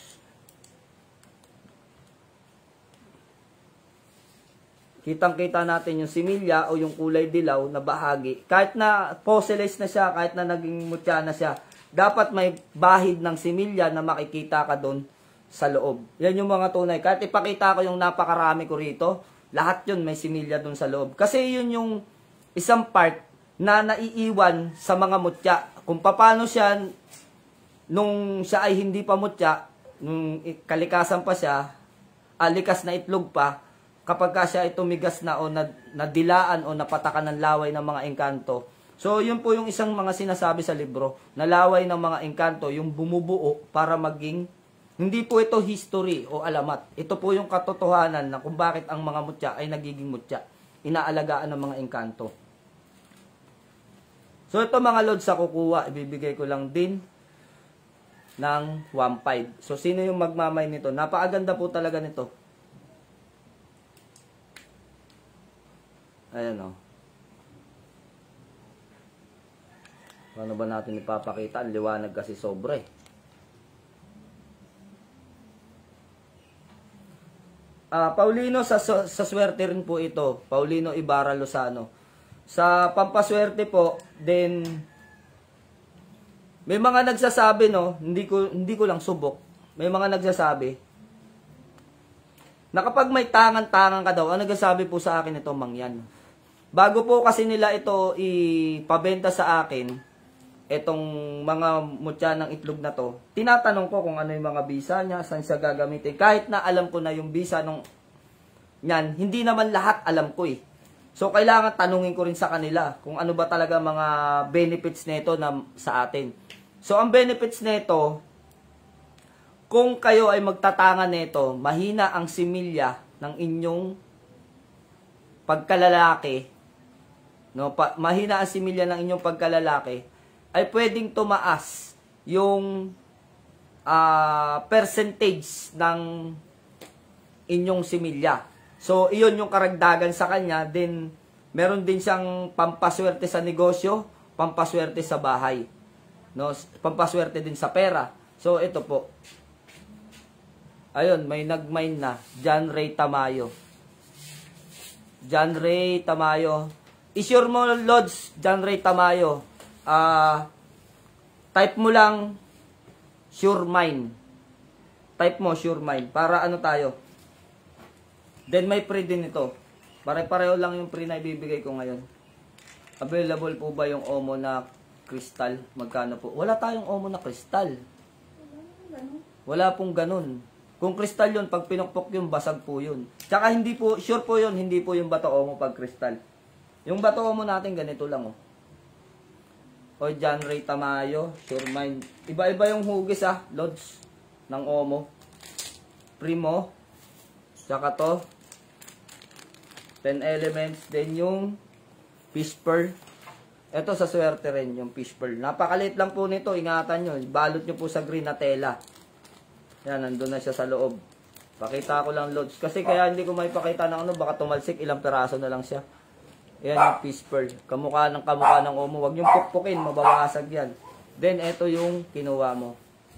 S1: Kitang-kita natin yung similya o yung kulay dilaw na bahagi. Kahit na fossilized na siya, kahit na naging mutya na siya, dapat may bahid ng similya na makikita ka doon sa loob. Yan yung mga tunay. Kahit ipakita ko yung napakarami ko rito, lahat yun may similya doon sa loob. Kasi yun yung isang part na naiiwan sa mga mutya. Kung paano siya, nung siya ay hindi pa mutya, nung kalikasan pa siya, alikas na itlog pa, kapag ka siya ay tumigas na o nadilaan o napatakan ng laway ng mga engkanto. So, yun po yung isang mga sinasabi sa libro, na laway ng mga engkanto, yung bumubuo para maging, hindi po ito history o alamat. Ito po yung katotohanan na kung bakit ang mga mutya ay nagiging mutya. Inaalagaan ng mga engkanto. So, ito mga lods sa kukuha, ibibigay ko lang din ng one point five. So, sino yung magmamay nito? Napakaganda po talaga nito. Ayan o. Paano ba natin ipapakita? Ang liwanag kasi sobra eh. Uh, Paulino, sa, sa, sa swerte rin po ito. Paulino Ibarra Lozano. Sa pampaswerte po, then may mga nagsasabi, no, hindi ko hindi ko lang subok. May mga nagsasabi na kapag may tangan-tangan ka daw, ang nagsasabi po sa akin ito, mangyan. Bago po kasi nila ito ipabenta sa akin, itong mga mutya ng itlog na to, tinatanong ko kung ano yung mga bisa niya, saan siya gagamitin. Kahit na alam ko na yung bisa nung yan, hindi naman lahat alam ko eh. So, kailangan tanungin ko rin sa kanila kung ano ba talaga mga benefits nito na sa atin. So, ang benefits nito, kung kayo ay magtatangan nito, mahina ang similya ng inyong pagkalalaki, no, pa, mahina ang similya ng inyong pagkalalaki, ay pwedeng tumaas yung uh, percentage ng inyong similya. So, iyon yung karagdagan sa kanya. Then, meron din siyang pampaswerte sa negosyo, pampaswerte sa bahay. No? Pampaswerte din sa pera. So, ito po. Ayun, may nag-mine na. John Ray Tamayo. John Ray Tamayo. Isure mo, Lods, John Ray Tamayo. Uh, type mo lang, sure mine. Type mo, sure mine. Para ano tayo? Then may free din ito. Pare-pareho lang yung free na ibibigay ko ngayon. Available po ba yung Omo na kristal? Magkano po? Wala tayong Omo na kristal. Wala pong ganun. Kung kristal yun, pag pinukpok yun, basag po yun. Tsaka hindi po, sure po yun, hindi po yung bato omo pag kristal. Yung bato omo natin, ganito lang oh. O John Ray Tamayo, Sure Mind. Iba-iba yung hugis ah, lods ng omo. Primo. Tsaka to. ten elements. Then yung fish pearl. Ito sa swerte rin, yung fish pearl. Napakaliit lang po nito, ingatan nyo. Balot nyo po sa green na tela. Yan, nandun na siya sa loob. Pakita ko lang loads. Kasi kaya hindi ko may pakita ng ano, baka tumalsik, ilang peraso na lang siya. Yan yung fish pearl. Kamukha ng kamukha ng omo. Huwag yung pukpukin, mabawasag yan. Then, ito yung kinuha mo.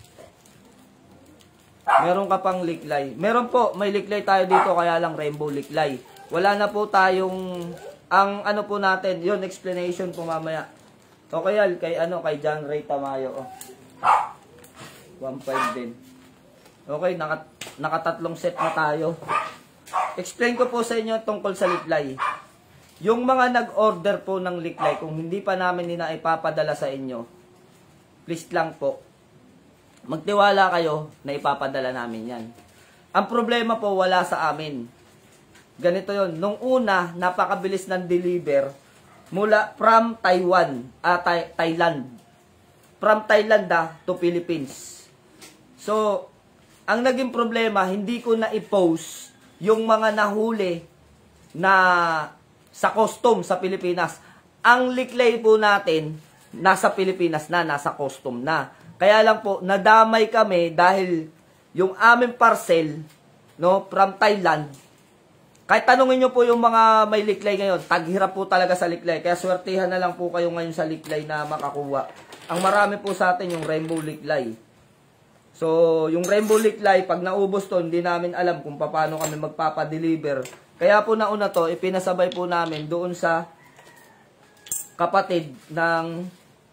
S1: Meron ka pang liklay. Meron po, may liklay tayo dito, kaya lang rainbow liklay. Wala na po tayong, ang ano po natin, yun, explanation po mamaya. Okay, al, kay ano, kay John Ray Tamayo. Oh. one five din. Okay, naka, nakatatlong set na tayo. Explain ko po sa inyo tungkol sa liklay. Yung mga nag-order po ng liklay, kung hindi pa namin nila ipapadala sa inyo, please lang po, magtiwala kayo na ipapadala namin yan. Ang problema po, wala sa amin. Ganito yon. Nung una, napakabilis ng deliver mula from Taiwan, ah, Thai Thailand. From Thailand ah, to Philippines. So, ang naging problema, hindi ko na i-post yung mga nahuli na sa custom sa Pilipinas. Ang liklay po natin, nasa Pilipinas na, nasa custom na. Kaya lang po, nadamay kami dahil yung aming parcel, no, from Thailand, kahit tanungin nyo po yung mga may liklay ngayon, taghirap po talaga sa liklay. Kaya swertihan na lang po kayo ngayon sa liklay na makakuha. Ang marami po sa atin yung rainbow liklay. So, yung rainbow liklay, pag naubos to, hindi namin alam kung paano kami magpapadeliver. Kaya po nauna to, ipinasabay po namin doon sa kapatid ng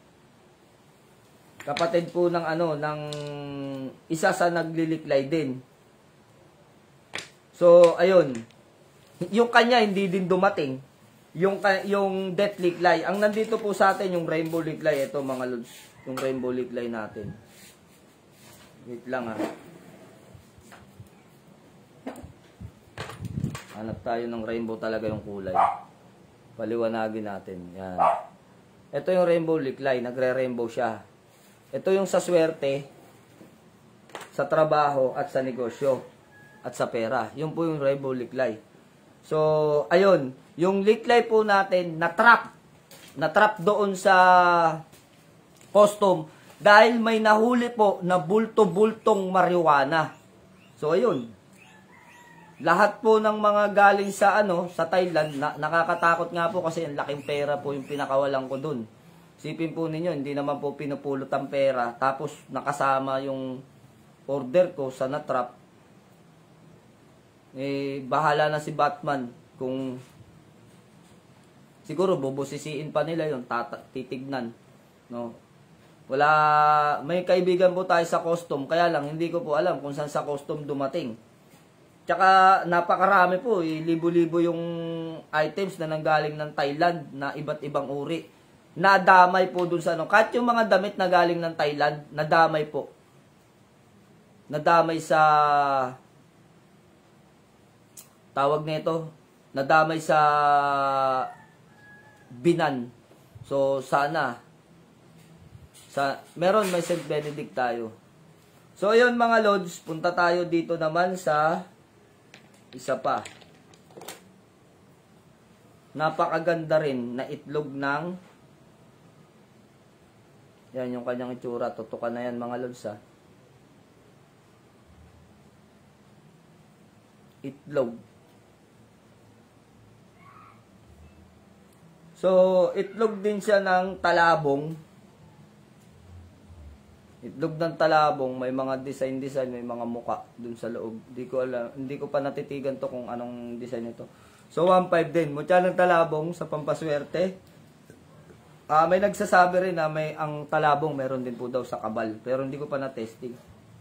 S1: kapatid po ng ano, ng isa sa nagliliklay din. So, ayun. Yung kanya hindi din dumating. Yung yung death liklay. Ang nandito po sa atin yung rainbow liklay. Ito mga lods, yung rainbow liklay natin. Wait lang ha. Hanap tayo ng rainbow talaga yung kulay. Paliwanagin natin. Yan. Ito yung rainbow liklay. Nagre-rainbow siya. Ito yung sa swerte, sa trabaho, at sa negosyo, at sa pera. Yun po yung rainbow liklay. So, ayun. Yung liklay po natin, na-trap. Na-trap doon sa custom. Dahil may nahuli po na bulto-bultong marijuana. So, ayun. Lahat po ng mga galing sa ano, sa Thailand, na, nakakatakot nga po kasi ang laking pera po yung pinakawalan ko dun. Sipin po ninyo, hindi naman po pinupulot ang pera. Tapos nakasama yung order ko sa na-trap. Eh, bahala na si Batman kung siguro bubusisiin pa nila yun, tata, titignan. No? Wala, may kaibigan po tayo sa custom, kaya lang hindi ko po alam kung saan sa custom dumating. Tsaka napakarami po, eh, libo-libo yung items na nanggaling ng Thailand na iba't ibang uri. Nadamay po dun sa ano. Kahit yung mga damit na galing ng Thailand, nadamay po. Nadamay sa tawag nito, nadamay sa binan. So sana sa meron may Saint Benedict tayo. So ayun mga lods, punta tayo dito naman sa isa pa. Napakaganda rin na itlog ng, yan yung kanyang itsura. Tutukan na yan mga lods ha. Itlog. So, itlog din siya ng talabong. Itlog ng talabong, may mga design-design, may mga muka dun sa loob. Hindi ko alam, hindi ko pa natitigan to kung anong design ito. So, one five din. Mutya ng talabong sa pampaswerte. Ah, may nagsasabi rin na may ang talabong meron din po daw sa kabal. Pero hindi ko pa na-testing.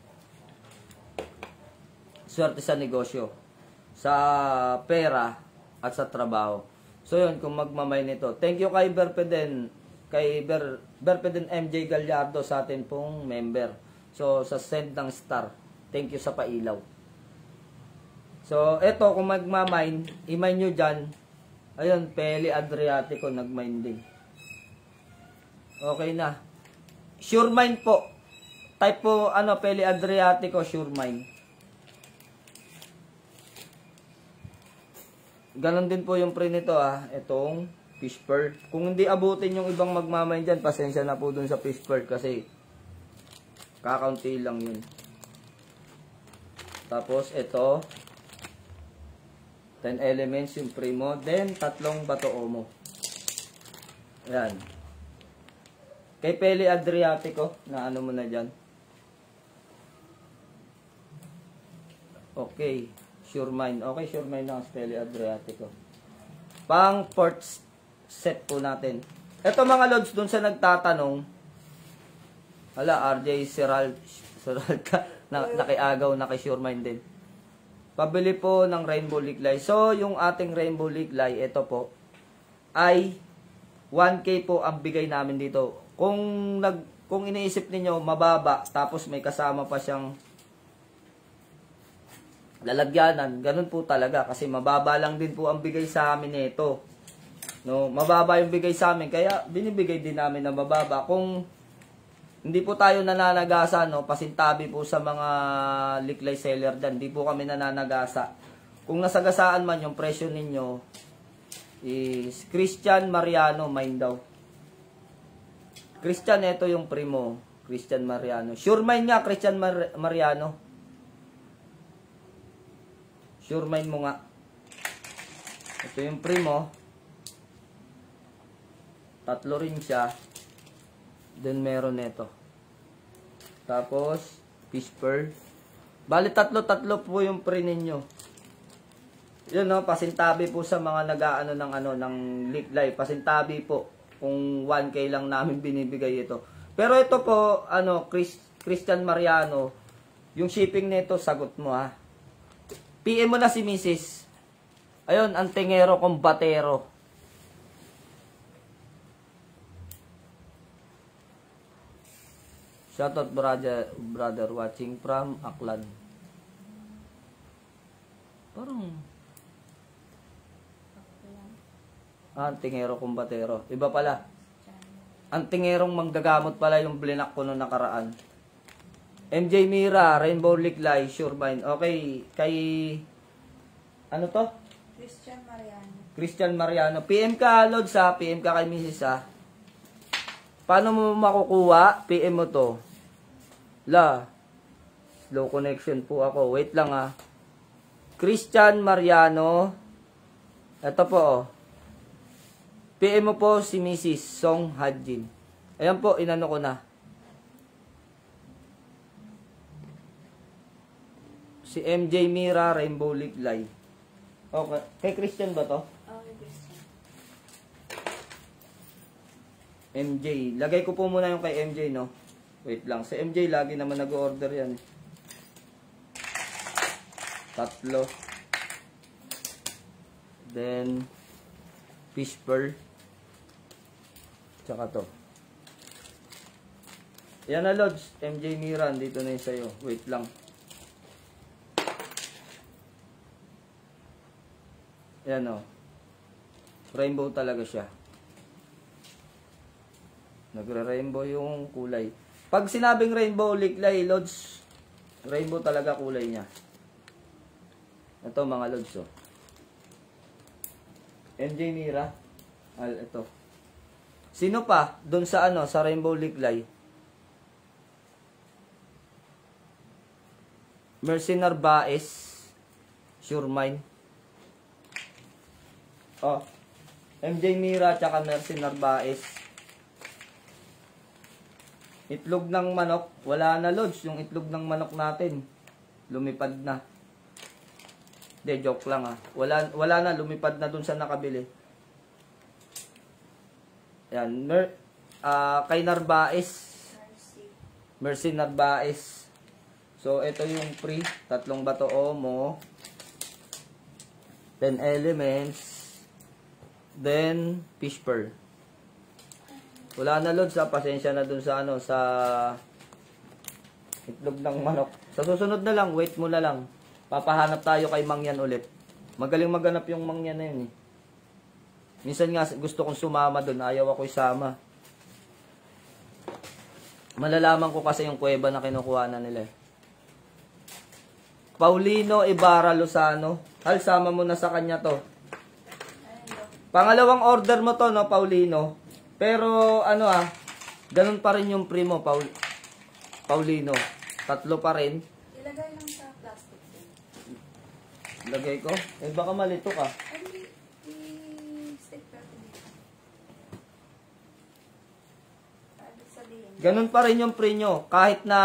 S1: Swerte sa negosyo, sa pera, at sa trabaho. So, yun, kung magmamay nito. Thank you kay Berpeden, kay Ber, Berpeden M J Gallardo sa atin pong member. So, sa send ng star. Thank you sa pailaw. So, eto, kung magmamine, imine nyo dyan. Ayun, Peli Adriatico, nagmine din. Okay na. Sure mine po. Type po, ano, Peli Adriatico, sure mine. Ganon din po yung pre nito, ah. Itong fish pearl. Kung hindi abutin yung ibang magmamine dyan, pasensya na po dun sa fish pearl kasi kakaunti lang yun. Tapos, ito. ten elements yung primo. Then, tatlong bato omo. Ayan. Kay Peli Adriatico, na ano mo na dyan. Okay. Sure mine. Okay, sure mine ng Peli Adriatico. Pang fourth set po natin. Ito mga lods, dun sa nagtatanong, hala, R J Seral, Seral ka, na, nakiagaw, naki-sure mine din. Pabili po ng Rainbow Liglay. So, yung ating Rainbow Liglay, ito po, ay one K po ang bigay namin dito. Kung nag kung iniisip niyo mababa, tapos may kasama pa siyang lalagyanan, ganun po talaga. Kasi mababa lang din po ang bigay sa amin nito. No, mababa yung bigay sa amin, kaya binibigay din namin na mababa. Kung hindi po tayo nananagasa, no, pasintabi po sa mga liklay seller dyan. Hindi po kami nananagasa. Kung nasagasaan man yung presyo ninyo, is Christian Mariano, mine daw. Christian, ito yung primo. Christian Mariano. Sure mine nga, Christian Mar Mariano. Sure mine mo nga. Ito yung primo. Tatlo rin siya. Then meron nito. Tapos fish pearl. Bali tatlo-tatlo po yung pre ninyo. Yun no, pasintabi po sa mga nag-aano ng ano ng liglay. Pasintabi po kung one K lang namin binibigay ito. Pero ito po ano Chris, Christian Mariano, yung shipping nito sagot mo ha. P M mo na si Missus Ayun, Antingero Combatero. Shoutout brother, brother watching from Aklan. Parang Antingero Combatero. Iba pala. Antingerong manggagamot pala yung blinak ko noong nakaraan. M J Mira, Rainbow Liglay, sure mine. Okay, kay ano to?
S2: Christian Mariano.
S1: Christian Mariano. P M ka, Lods ha. P M ka kay Missus ha. Paano mo makukuha? P M mo to. La. Slow connection po ako. Wait lang ha. Christian Mariano. Ito po oh. P M mo po si Missus Song Hadjin. Ayan po, inano ko na. Si M J Mira, Rainbow Liglay. Okay. Kay Christian ba to?
S2: Okay, Christian.
S1: M J. Lagay ko po muna yung kay M J, no? Wait lang. Si M J, lagi naman nag-order yan. Tatlo. Then, fish pearl. Tsaka to. Yan na, Lods. M J Miran, dito na yung sa'yo. Wait lang. Yan o. Rainbow talaga siya. Nagre-rainbow yung kulay. Pag sinabing rainbow liglay, Lods, rainbow talaga kulay niya. Ito mga Lods o. M J Mira. Al, ito. Sino pa? Doon sa ano, sa Rainbow Liglay. Mercy Narvaez. Sure mine. Oh. M J Mira tsaka Mercy Narvaez. Itlog ng manok. Wala na, Lods. Yung itlog ng manok natin. Lumipad na. De, joke lang ah. Wala, wala na, lumipad na dun sa nakabili. Yan. Mer, uh, kay Narvaez.
S2: Mercy.
S1: Mercy Narvaez. So, ito yung free. Tatlong bato omo. ten elements. Then, fish pearl. Wala na, Lods, ha. Pasensya na dun sa ano, sa itlog ng manok. Sa susunod na lang, wait mo na lang. Papahanap tayo kay Mangyan ulit. Magaling maganap yung Mangyan na yun eh. Minsan nga gusto kong sumama doon, ayaw ako isama. Malalaman ko kasi yung kuweba na kinukuha na nila eh. Paulino Ibarra Lozano. Hal, sama mo na sa kanya to. Pangalawang order mo to, no, Paulino. Pero, ano ah, ganun pa rin yung primo, Paul Paulino. Tatlo pa rin.
S2: Ilagay lang sa plastic.
S1: Lagay ko? Eh, baka malito ka.
S2: Ay, i-stick pa ito dito. Sabi sabihin.
S1: Ganun pa rin yung pre nyo. Kahit na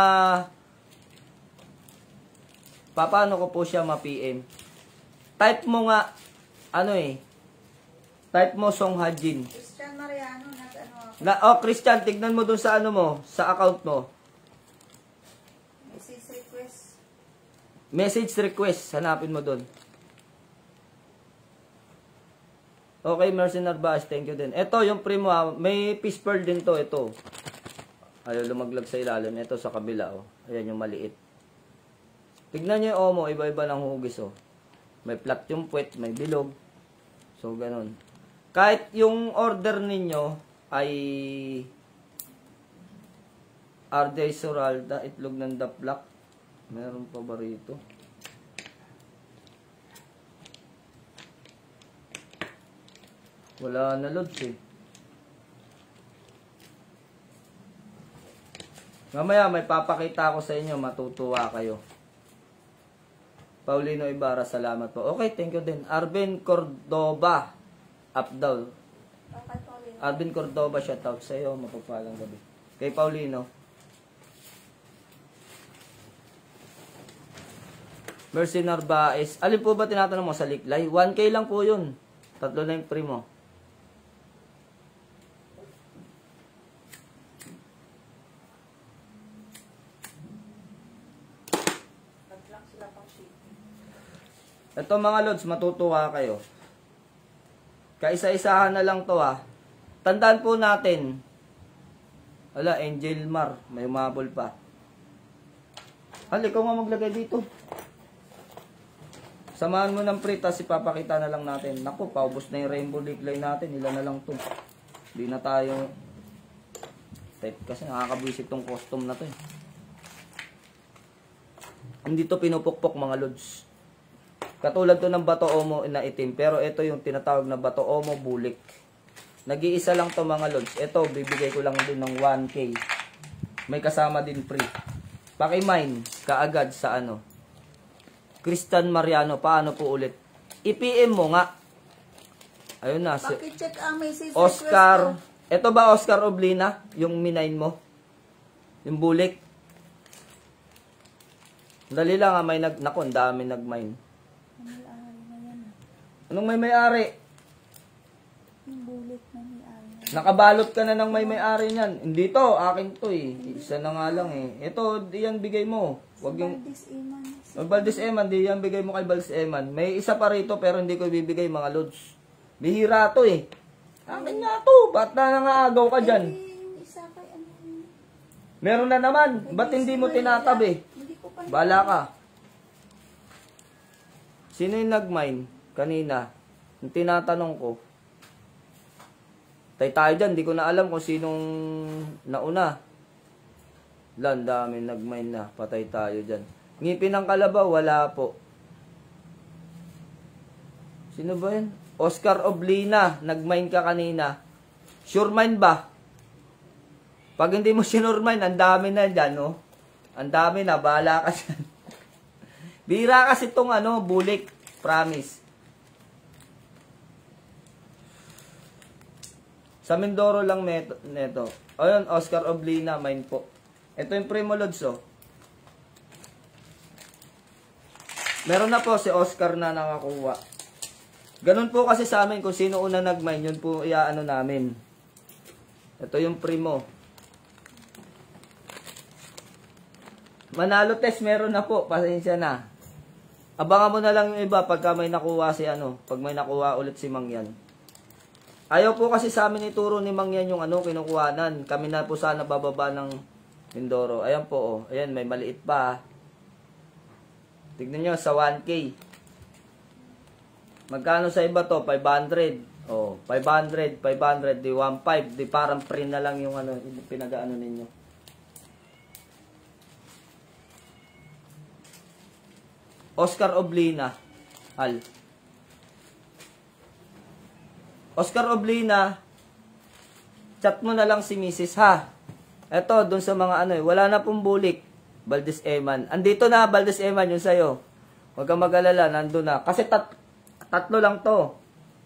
S1: paano ko po siya ma-P M. Type mo nga, ano eh, type mo Song Hajin.
S2: Christian Mariano, nag-ano ako.
S1: Na, oh, Christian, tignan mo dun sa ano mo, sa account mo.
S2: Message request.
S1: Message request, hanapin mo dun. Okay, Mercy Narvaez, thank you din. Ito, yung primo, ah, may fish pearl din to, ito. Ayaw lumaglag sa ilalim. Ito sa kabila, oh. Ayan yung maliit. Tignan nyo yung omo, iba-iba ng hugis, oh. May flat yung puwet, may bilog. So, ganun. Kahit yung order ninyo ay R J Soralda, itlog ng daplak. Meron pa ba rito? Wala na loads eh. Mamaya may papakita ako sa inyo, matutuwa kayo. Paulino Ibarra, salamat po. Okay, thank you din. Arvin Cordoba, up down.
S2: Okay, Paulino.
S1: Arvin Cordoba, shout out sa iyo, mapagpalang gabi. Kay Paulino. Mercy Narvaez, alin po ba tinatanong mo sa Liklay? one K lang po yun. Tatlo na yung primo. Ito mga lods, matutuwa kayo. Kaisa-isahan na lang to ah. Tandaan po natin. Wala, Angel Mar. May umabol pa. Hal, ikaw nga maglagay dito. Samahan mo ng pritas, ipapakita na lang natin. Naku, paubos na yung rainbow liglay natin. Ilan na lang to. Hindi na tayo type kasi nakakabwisit tong custom na to eh. Hindi to pinupukpok mga lods. Katulad to ng bato omo na itim. Pero ito yung tinatawag na bato omo bulik. Nag-iisa lang to mga lods. Ito, bibigay ko lang din ng one K. May kasama din free. Paki-mine kaagad sa ano. Christian Mariano. Paano po ulit? I-P M mo nga. Ayun na. Si
S2: Paki-check ang message
S1: Oscar.
S2: request ko.
S1: Ito ba Oscar Oblina? Yung minine mo? Yung bulik? Dali lang ha. May nag... Naku, ang dami nag-mine. Anong may may-ari?
S2: Yung bulik na may-ari.
S1: Nakabalot ka na ng may may-ari niyan. Hindi to, akin to eh. Isa na nga lang eh. Ito, diyan bigay mo. Wag yung
S2: Valdez Eman.
S1: oh, Valdez Eman, di yan bigay mo kay Valdez Eman. May isa pa rito pero hindi ko ibibigay mga lods. Bihira to eh. Akin nga to. Ba't na nangaagaw ka dyan?
S2: Eh, yung isa kay ano.
S1: Meron na naman. Ba't hindi mo tinatabi?
S2: Hindi ko pa.
S1: Bala ka. Sino yung nag-mine kanina? Yung tinatanong ko. Tay tayo dyan. Di ko na alam kung sinong nauna. Lan, dami nag-mine na. Patay tayo dyan. Ngipin ng kalabaw, wala po. Sino ba yun? Oscar Oblina. Nag-mine ka kanina. Sure mine ba? Pag hindi mo sure mine, ang dami na dyan, no? Ang dami na. Bahala ka dyan. Bira kasi itong ano, bulik. Promise. Sa Mindoro lang neto. neto. Ayun, Oscar Oblina, mine po. Ito yung Primo Lods, oh. Meron na po si Oscar na nakakuha. Ganun po kasi sa amin, kung sino una nag-mine, yun po iaano namin. Ito yung Primo. Manalo test, meron na po. Pasensya na. Abangan mo na lang yung iba pagka may nakuha si ano, pag may nakuha ulit si Mangyan. Ayaw po kasi sa amin ituro ni Mangyan yung ano, kinukuhanan. Kami na po sana bababa ng Mindoro. Ayan po, oh. Ayan, may maliit pa. Tignan nyo, sa one K. Magkano sa iba to? five hundred. Oh, five hundred, five hundred, di one point five. Di parang print na lang yung ano, yung pinag-ano ninyo. Oscar Oblina. Hal. Oscar Oblina, chat mo na lang si Missus ha. Eto, dun sa mga ano eh, wala na pong bulik. Valdez Eman. Andito na, Valdez Eman, yun sa'yo. Huwag kang mag-alala, nandun na. Kasi tat tatlo lang to.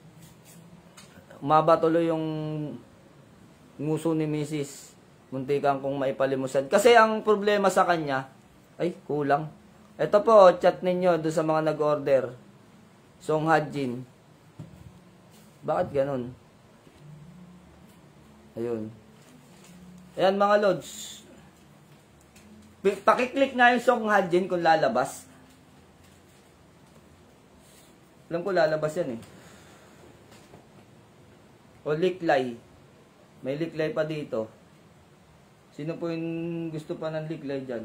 S1: Umaba tuloy yung nguso ni Missus Muntikan kong maipalimusan. Kasi ang problema sa kanya, ay, kulang. Ito po, chat ninyo doon sa mga nag-order. Song Hajin. Bakit ganun? Ayun. Ayan mga lods. Pakiclick nga yung Song Hajin kung lalabas. Alam ko lalabas yan eh. O liklay. May liklay pa dito. Sino po yung gusto pa ng liklay dyan?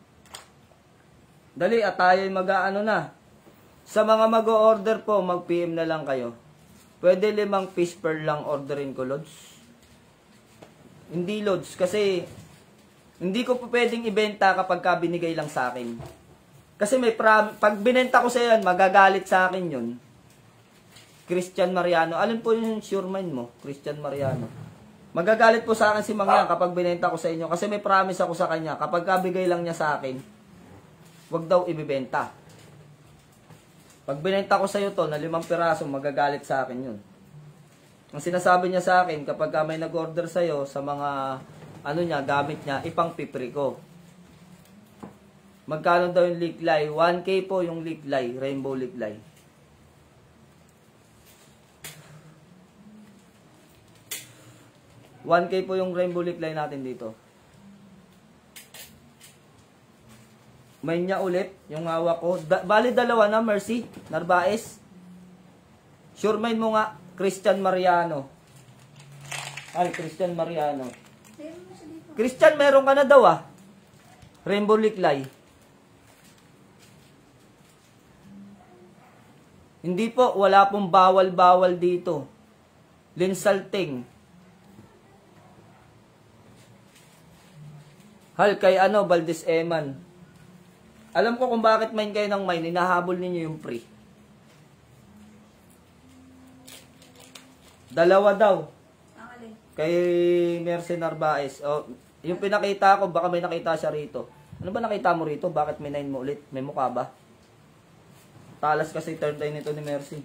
S1: Dali, at tayo mag-aano na. Sa mga mag-o-order po, mag-P M na lang kayo. Pwede limang fish per lang orderin ko, Lods. Hindi, Lods, kasi hindi ko po pwedeng ibenta kapag ka binigay lang sa akin. Kasi may pram pag binenta ko sa yan, magagalit sa akin yun. Christian Mariano. Alin po yung sure mind mo? Christian Mariano. Magagalit po sa akin si Mang Yan kapag binenta ko sa inyo. Kasi may promise ako sa kanya. Kapag kabigay lang niya sa akin, wag daw ibibenta. Pag binenta ko sa iyo to na limang piraso, magagalit sa akin yun. Ang sinasabi niya sa akin, kapag may nag-order sa iyo sa mga ano niya, gamit niya, ipang pipri ko. Magkano daw yung liklay? one K po yung liklay, rainbow liklay. one K po yung rainbow liklay natin dito. May niya ulit, yung hawak ko. Da bali dalawa na, Mercy, Narvaez. Sure mind mo nga, Christian Mariano. Ay, Christian Mariano. Christian, meron ka na daw ah. Rainbow liklay. Hindi po, wala pong bawal-bawal dito. Linsalting. Hal kay ano, Valdez Eman. Alam ko kung bakit main kayo ng main, hinahabol ninyo yung pre. Dalawa daw. Kay Mercy Narvaez. O, yung pinakita ko, baka may nakita siya rito. Ano ba nakita mo rito? Bakit may nine mo ulit? May mukha ba? Talas kasi third eye nito ni Mercy.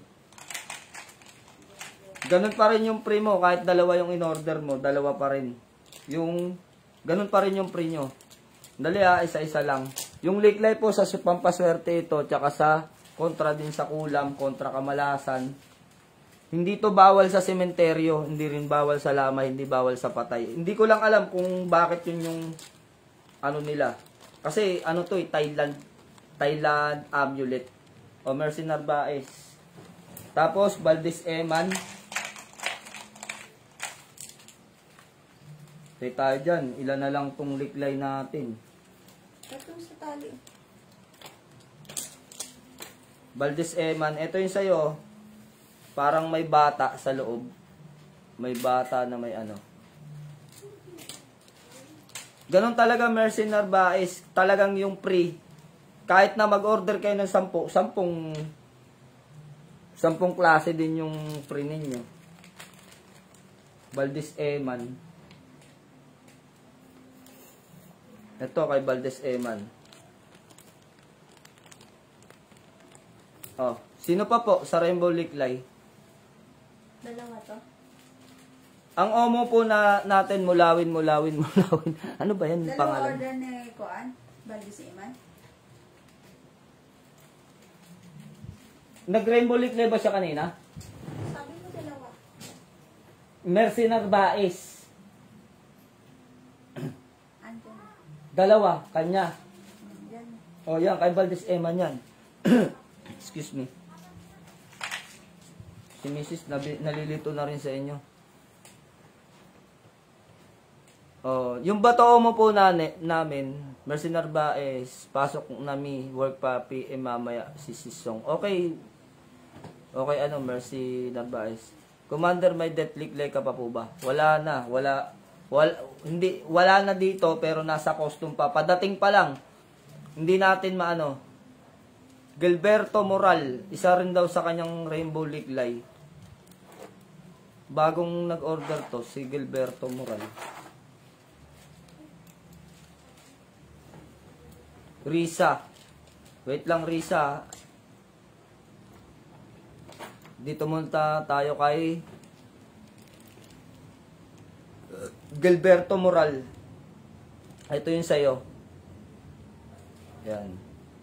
S1: Ganun pa rin yung pre mo. Kahit dalawa yung in-order mo, dalawa pa rin. Yung, ganun pa rin yung pre nyo. Dali ha, isa-isa lang. Yung liklay po sa pampaswerte ito, tsaka sa kontra din sa kulam, kontra kamalasan. Hindi to bawal sa sementeryo, hindi rin bawal sa lamay, hindi bawal sa patay. Hindi ko lang alam kung bakit yun yung ano nila. Kasi ano to eh, Thailand, Thailand amulet. O Mercy Narvaez. Tapos Valdez Eman. Say tayo dyan, ilan na lang tong liklay natin.
S2: Ito sa tali.
S1: Valdez Eman, ito yung sa'yo. Parang may bata sa loob. May bata na may ano. Ganon talaga Mercy Narvaez. Talagang yung pre. Kahit na mag-order kayo ng sampu, sampung, sampung klase din yung pre ninyo. Valdez Eman. Ito kay Valdez Eman. Oh, sino pa po sa Rainbow Liklay?
S2: Dalawa to.
S1: Ang omo po na natin, mulawin, mulawin, mulawin. Ano ba yan?
S2: Dalawa
S1: Pangalan?
S2: order ni Koan? Valdez Eman?
S1: Nag-Rainbow Liklay ba siya kanina?
S2: Sabi mo dalawa.
S1: Mercy Narvaez.
S2: Andun.
S1: Dalawa, kanya.
S2: Yan.
S1: O yan, kay Valdez Eman yan. Excuse me. Si Missus nabi, nalilito na rin sa inyo. Oh, yung bato mo po na, namin, Mercy Narvaez, pasok nami, work papi, eh mamaya si Sisong. Okay, okay ano, Mercy Narvaez. Commander, may death liklay ka pa po ba? Wala na, wala, wala, hindi, wala na dito, pero nasa costume pa. Padating pa lang, hindi natin maano. Gilberto Moral, isa rin daw sa kanyang rainbow liklay. Bagong nag-order to, si Gilberto Moral. Risa. Wait lang, Risa. Dito muna tayo kay Gilberto Moral. Ito yung sayo. Yan.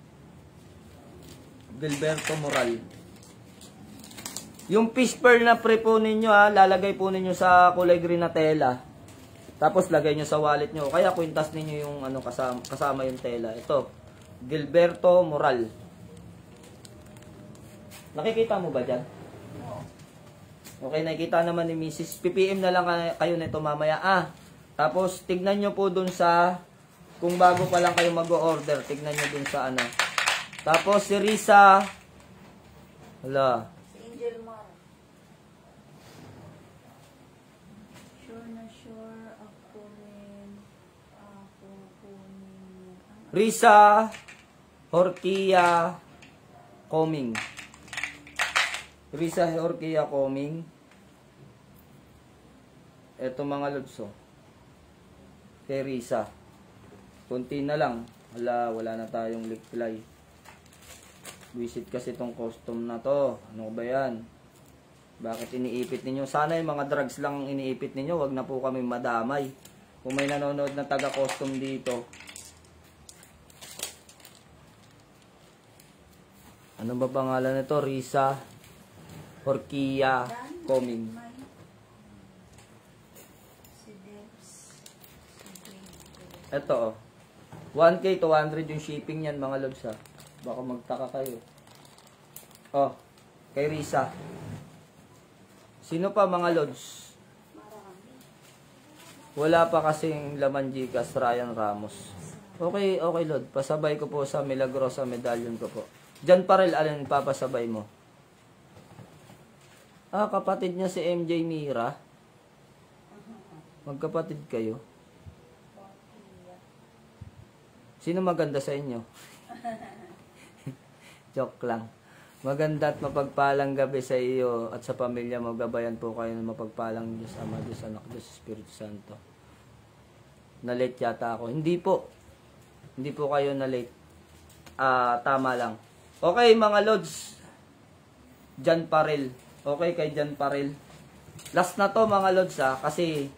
S1: Gilberto Moral. Yung fish pearl na pre po ninyo ha, lalagay po ninyo sa kulay green na tela. Tapos lagay nyo sa wallet nyo. Kaya kwintas ninyo yung ano kasama, kasama yung tela. Ito, Gilberto Moral. Nakikita mo ba dyan? Okay, nakikita naman ni Missus P P M na lang kayo nito mamaya. Ah, tapos tignan nyo po dun sa, kung bago pa lang kayo mag-order, tignan nyo dun sa ano. Tapos si Risa, hala,
S2: Angel Mar. Sure na sure ako rin. Ako kunin.
S1: Risa Horkia Coming. Risa Horkia Coming. Eto mga lods, oh. Kay Risa. Kunti na lang. Wala, wala na tayong liklay. Visit kasi itong custom na to. Ano ba yan? Bakit iniipit ninyo? Sana yung mga drugs lang iniipit ninyo. Wag na po kami madamay. Kung may nanonood na taga-custom dito. Ano ba pangalan nito? Risa Horkia Coming.
S2: Si Debs.
S1: Ito, oh. one K to one hundred yung shipping yan mga lods, ha. Baka magtaka kayo. Oh, kay Risa. Sino pa mga lods? Wala pa kasing laman Gcash, Ryan Ramos. Okay, okay Lord. Pasabay ko po sa Milagrosa medallion ko po. Diyan pa rin, alin papasabay mo? Ah, kapatid niya si M J Mira. Magkapatid kayo. Sino maganda sa inyo? Joke lang. Maganda at mapagpalang gabi sa iyo at sa pamilya mo. Gabayan po kayo ng mapagpalang Diyos Ama, Diyos Anak, Diyos Espiritu Santo. Na-late yata ako. Hindi po. Hindi po kayo na-late. Ah, tama lang. Okay mga Lods. Jan Parel. Okay kay Jan Parel. Last na to mga Lods, ha. Kasi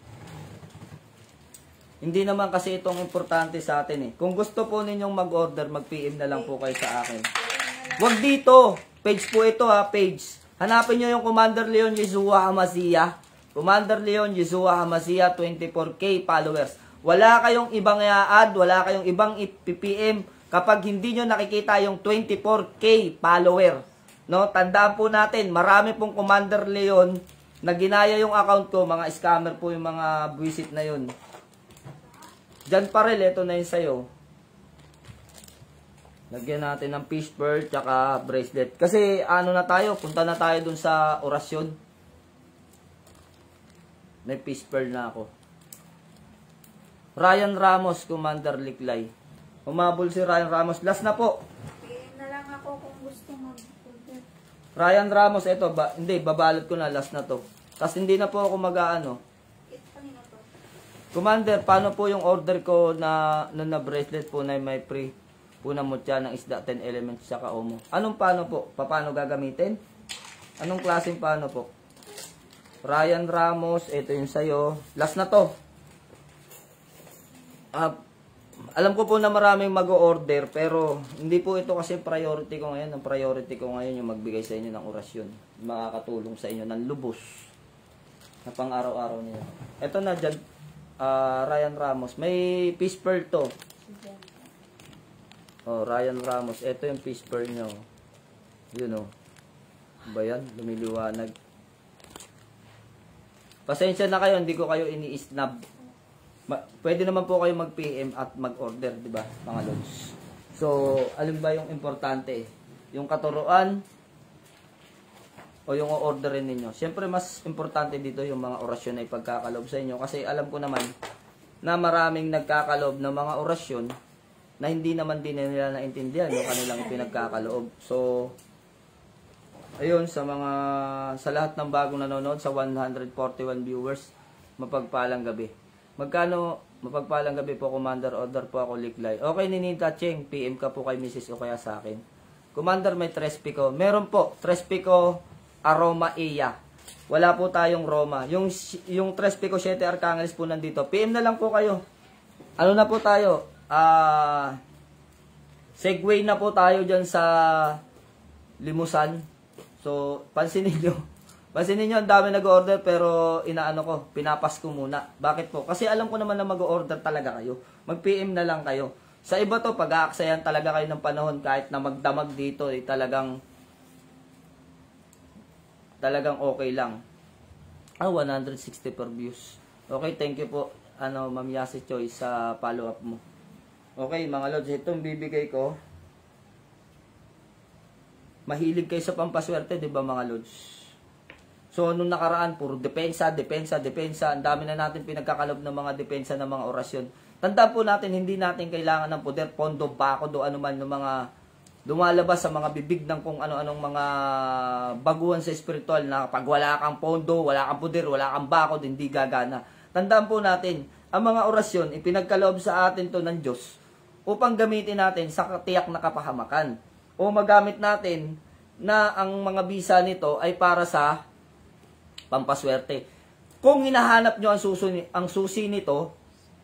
S1: hindi naman kasi itong importante sa atin eh. Kung gusto po ninyong mag-order, mag-P M na lang po kayo sa akin. Wag dito. Page po ito, ha, page. Hanapin nyo yung Commander Leon Yeshua Hamasiya. Commander Leon Yeshua Hamasiya, twenty-four K followers. Wala kayong ibang i-add, wala kayong ibang i-P M kapag hindi nyo nakikita yung twenty-four K follower. No, tandaan po natin, marami pong Commander Leon na ginaya yung account ko, mga scammer po yung mga visit na yun. Jan Parel, ito na yun sa'yo. Lagyan natin ng fish pearl tsaka bracelet. Kasi ano na tayo, punta na tayo dun sa orasyon. May fish pearl na ako. Ryan Ramos, Commander Liklay. Umabol si Ryan Ramos. Last na po.
S2: P M na lang ako kung gusto mag-order.
S1: Ryan Ramos, ito. Ba, hindi, babalot ko na. Last na to. Kasi hindi na po ako mag-aano.
S2: Ito kanina to.
S1: Commander, paano po yung order ko na, na, na bracelet po na may free? Puna mutya ng isda, ten elements, saka omo. Anong paano po? Paano gagamitin? Anong klaseng paano po? Ryan Ramos, ito yung sayo. Last na to. Uh, alam ko po na maraming mag-o-order, pero hindi po ito kasi priority ko ngayon. Ang priority ko ngayon yung magbigay sa inyo ng orasyon. Makakatulong sa inyo ng lubos na pang araw-araw niyo. Ito na dyan, uh, Ryan Ramos. May fish pearl to. Oh, Ryan Ramos. Ito yung fish pearl nyo. Yun oh. Ba yan? Lumiliwanag. Pasensya na kayo, hindi ko kayo ini-snub. Ma- pwede naman po kayo mag-P M at mag-order, di ba, mga lods? So, alin ba yung importante? Yung katuruan o yung o-orderin ninyo? Siyempre, mas importante dito yung mga orasyon na ipagkakalob sa inyo. Kasi alam ko naman na maraming nagkakalob ng mga orasyon na hindi naman din nila naintindihan yung kanilang pinagkakaloob. So, ayun, sa mga, sa lahat ng bagong nanonood, sa one hundred forty-one viewers, mapagpalang gabi. Magkano, mapagpalang gabi po, Commander, order po ako Liklay. Okay, Ninita Cheng, P M ka po kay Missus o kaya sa akin. Commander, may Trespico. Meron po, Trespico Aroma Iya. Wala po tayong Roma. Yung, yung Trespico Siete Arcángeles po nandito. P M na lang po kayo. Ano na po tayo? Ah, uh, segue na po tayo dyan sa Limusan. So, pansinin nyo. Pansinin nyo, ang dami nag-order pero inaano ko, pinapas ko muna. Bakit po? Kasi alam ko naman na mag-order talaga kayo. Mag-P M na lang kayo. Sa iba to, pag-aaksayan talaga kayo ng panahon kahit na magdamag dito, eh, talagang talagang okay lang. Ah, one hundred sixty per views. Okay, thank you po, ano, Ma'am Yasi Choi, sa follow-up mo. Okay, mga lods, itong bibigay ko. Mahilig kayo sa pampaswerte, di ba, mga lods? So, nung nakaraan, puro depensa, depensa, depensa. Ang dami na natin pinagkakalob ng mga depensa ng mga orasyon. Tandaan po natin, hindi natin kailangan ng poder, pondo, bako, do ano man, ng mga lumalabas sa mga bibig ng kung ano-anong mga baguhan sa spiritual na pag wala kang pondo, wala kang poder, wala kang bako, hindi gagana. Tandaan po natin, ang mga orasyon, ipinagkaloob sa atin to ng Diyos upang gamitin natin sa tiyak na kapahamakan. O magamit natin na ang mga bisa nito ay para sa pampaswerte. Kung hinahanap nyo ang susi, ang susi nito,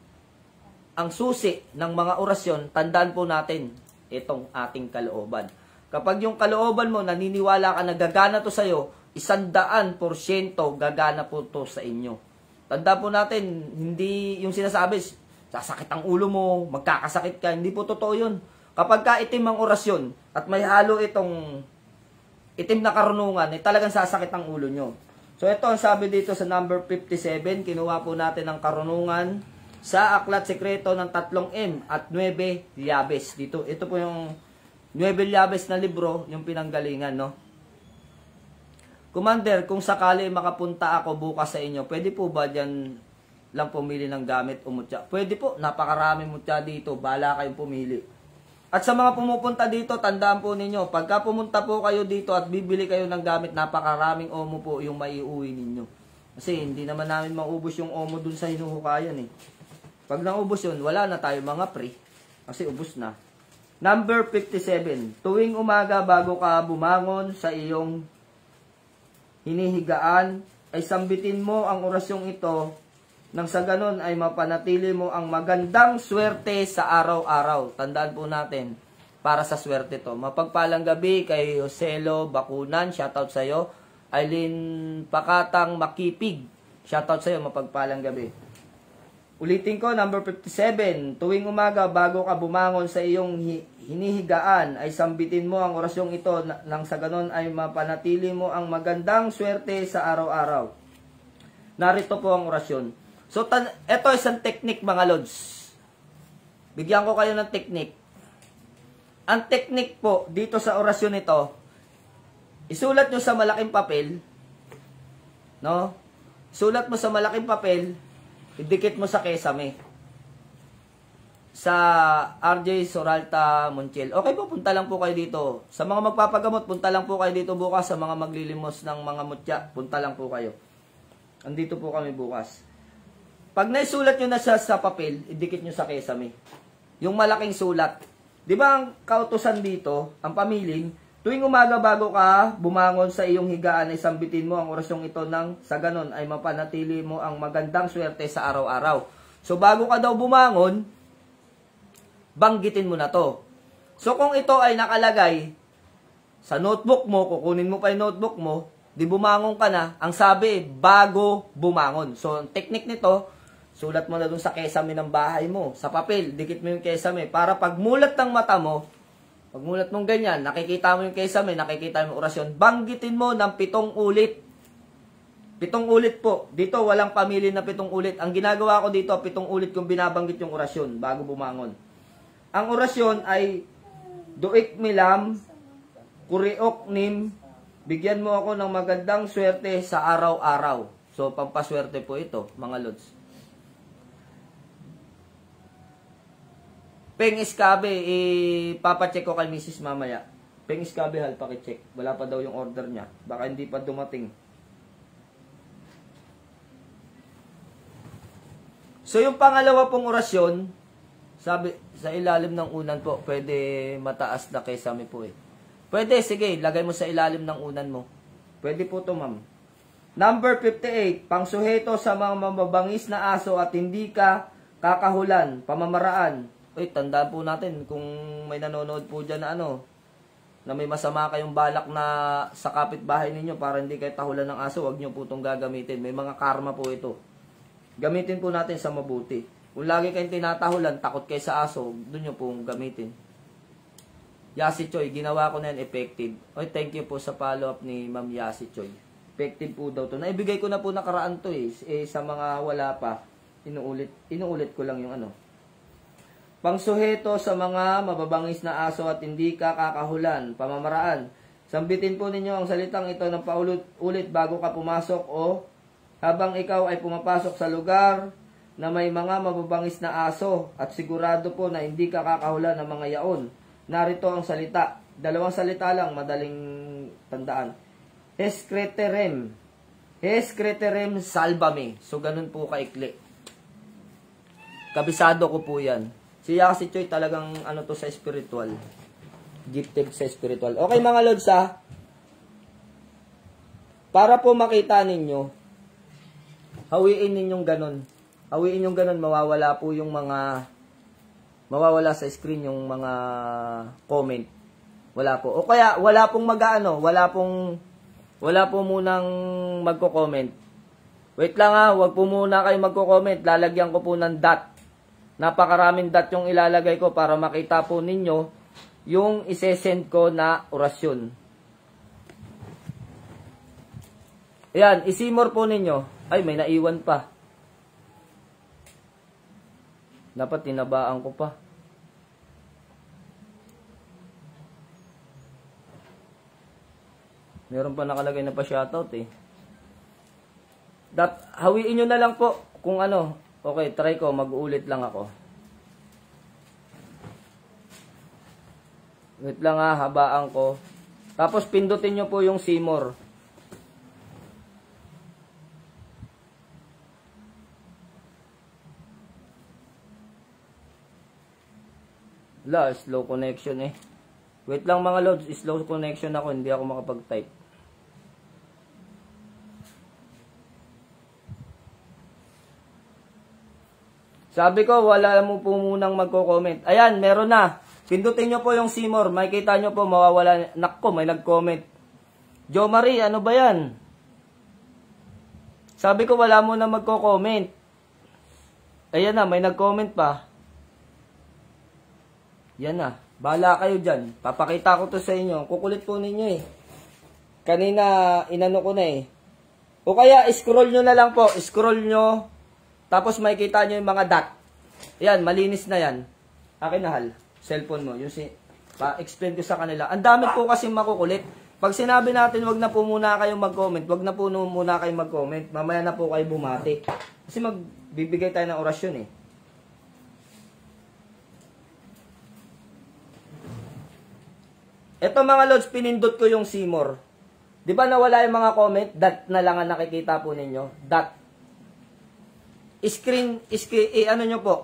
S1: ang susi ng mga orasyon, tandaan po natin itong ating kalooban. Kapag yung kalooban mo, naniniwala ka na gagana to sa'yo, isandaan porsyento gagana po to sa inyo. Tandaan po natin, hindi yung sinasabi, sasakit ang ulo mo, magkakasakit ka, hindi po totoo yun. Kapag ka itim ang orasyon at may halo itong itim na karunungan, eh, talagang sasakit ang ulo nyo. So ito ang sabi dito sa number fifty-seven, kinuha po natin ang karunungan sa Aklat Sekreto ng tatlong M at Nueve Llaves. Dito, ito po yung Nueve Llaves na libro, yung pinanggalingan, no? Commander, kung sakali makapunta ako bukas sa inyo, pwede po ba dyan lang pumili ng gamit o mutya? Pwede po, napakaraming mutya dito, bala kayong pumili. At sa mga pumupunta dito, tandaan po ninyo, pagka pumunta po kayo dito at bibili kayo ng gamit, napakaraming omo po yung maiuwi ninyo. Kasi hindi naman namin maubos yung omo dun sa hinuhukayan eh. Pag naubos yun, wala na tayo mga pre. Kasi ubos na. Number fifty-seven. Tuwing umaga bago ka bumangon sa iyong hinihigaan, ay sambitin mo ang orasyong ito nang sa ganon ay mapanatili mo ang magandang swerte sa araw-araw. Tandaan po natin, para sa swerte to. Mapagpalang gabi kay Joselo Bakunan, shoutout sa'yo. Aileen Pakatang Makipig, shoutout sa'yo, mapagpalang gabi. Ulitin ko, number fifty-seven. Tuwing umaga bago ka bumangon sa iyong hinihigaan, ay sambitin mo ang orasyong ito nang sa ganon ay mapanatili mo ang magandang swerte sa araw-araw. Narito po ang orasyon. So, ito isang technique, mga lods. Bigyan ko kayo ng technique. Ang technique po, dito sa orasyon ito, isulat nyo sa malaking papel, no? Sulat mo sa malaking papel, idikit mo sa kesame. Sa R J Soralta Montiel. Okay po, punta lang po kayo dito. Sa mga magpapagamot, punta lang po kayo dito bukas. Sa mga maglilimos ng mga mutya, punta lang po kayo. Andito po kami bukas. Pag naisulat nyo na siya sa papel, idikit nyo sa kesame. Yung malaking sulat. Di ba ang kautusan dito, ang pamiling, tuwing umaga bago ka bumangon sa iyong higaan ay sambitin mo ang orasyong ito nang sa ganon ay mapanatili mo ang magandang swerte sa araw-araw. So bago ka daw bumangon, banggitin mo na to. So kung ito ay nakalagay sa notebook mo, kukunin mo pa yung notebook mo, di bumangon ka na, ang sabi, bago bumangon. So ang technique nito, sulat mo na dun sa kesame ng bahay mo, sa papel, dikit mo yung kesame, para pagmulat ng mata mo, pagmulat mong ganyan, nakikita mo yung kesame, nakikita mo yung orasyon, banggitin mo ng pitong ulit. Pitong ulit po. Dito, walang pamili na pitong ulit. Ang ginagawa ko dito, pitong ulit kung binabanggit yung orasyon bago bumangon. Ang orasyon ay, Duik Milam, Kuriok Nim, bigyan mo ako ng magandang swerte sa araw-araw. So, pampaswerte po ito, mga lods. Peng Iskabe, ipapacheck ko kay Missus mamaya. Peng Iskabe, hal, pakicheck. Wala pa daw yung order niya. Baka hindi pa dumating. So, yung pangalawa pong orasyon, sabi, sa ilalim ng unan po, pwede mataas na kesame po eh. Pwede, sige, lagay mo sa ilalim ng unan mo. Pwede po to, ma'am. Number fifty-eight, pangsuheto sa mga mababangis na aso at hindi ka kakahulan, pamamaraan. Uy, tandaan po natin kung may nanonood po dyan na ano, na may masama kayong balak na sa kapitbahay ninyo para hindi kayo tahulan ng aso, wag nyo po itong gagamitin. May mga karma po ito. Gamitin po natin sa mabuti. Kung lagi kayong tinatahulan, takot kayo sa aso, doon nyo pong gamitin. Yasi Choy, ginawa ko na yan effective. Oy, thank you po sa follow-up ni Ma'am Yasi Choy. Effective po daw to. Naibigay ko na po nakaraan to eh. eh sa mga wala pa, inuulit, inuulit ko lang yung ano. Pangsuheto sa mga mababangis na aso at hindi ka kakahulan, pamamaraan. Sambitin po ninyo ang salitang ito ng paulit-ulit bago ka pumasok o habang ikaw ay pumapasok sa lugar na may mga mababangis na aso at sigurado po na hindi ka kakahulan ng mga yaon. Narito ang salita. Dalawang salita lang, madaling tandaan. Heskreterem. Heskreterem salvame. So, ganun po kaikli. Kabisado ko po yan. Siya kasi Choy talagang ano to sa spiritual. Gifted sa spiritual. Okay mga lods ha. Para po makita ninyo, hawiin ninyong ganun. Hawiin yung ganun, mawawala po yung mga, mawawala sa screen yung mga comment. Wala po. O kaya, wala pong mag-ano, wala pong, wala po munang magko-comment. Wait lang ha, wag po muna kayo magko-comment. Lalagyan ko po ng dot. Napakaraming dot yung ilalagay ko para makita po ninyo yung isesend ko na orasyon. Ayan, isimor po ninyo. Ay, may naiwan pa. Dapat tinabaan ko pa. Meron pa nakalagay na pa shoutout eh. Dat, hawiin nyo na lang po kung ano. Okay, try ko. Mag-uulit lang ako. Wait lang ha, habaan ko. Tapos pindutin nyo po yung simor. Wala, slow connection eh. Wait lang mga lods, slow connection ako, hindi ako makapag-type. Sabi ko, wala mo po munang magko-comment. Ayan, meron na. Pindutin nyo po yung simor, makikita nyo po, mawawala. Nakko, may nag-comment. Jo Marie, ano ba yan? Sabi ko, wala mo na magko-comment. Ayan na, may nag-comment pa. Yan na. Bahala kayo dyan. Papakita ko to sa inyo. Kukulit po ninyo eh. Kanina, inano ko na eh. O kaya, scroll nyo na lang po. Scroll nyo. Tapos makikita nyo yung mga dot. Yan, malinis na yan. Akin na hal. Cellphone mo. Yung si, pa-explain ko sa kanila. Ang dami po kasi makukulit. Pag sinabi natin, wag na po muna kayong mag-comment. Wag na po muna kayong mag-comment. Mamaya na po kayo bumati. Kasi magbibigay tayo ng orasyon eh. Ito mga lods, pinindot ko yung simor. Di ba nawala yung mga comment? Dot na lang ang nakikita po ninyo. Dot. Screen, screen, eh, ano nyo po?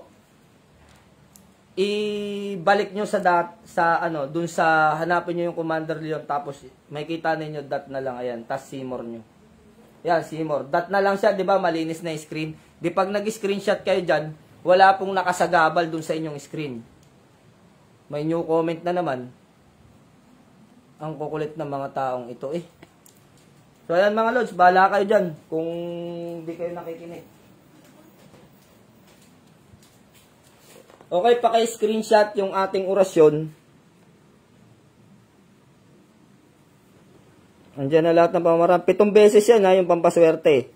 S1: Ibalik nyo sa dot, sa ano, dun sa, hanapin nyo yung Commander Leon, tapos may kita ninyo dot na lang, ayan, tas simor nyo. Yan, simor. Dot na lang siya, di ba? Malinis na yung screen. Di pag nag-screenshot kayo dyan, wala pong nakasagabal dun sa inyong screen. May new comment na naman. Ang kukulit ng mga taong ito eh. So ayan mga lods, bahala kayo dyan kung hindi kayo nakikinig. Okay, paki-screenshot yung ating orasyon. Andiyan na lahat ng pamamaraan. Pitong beses yan ha, yung pampaswerte.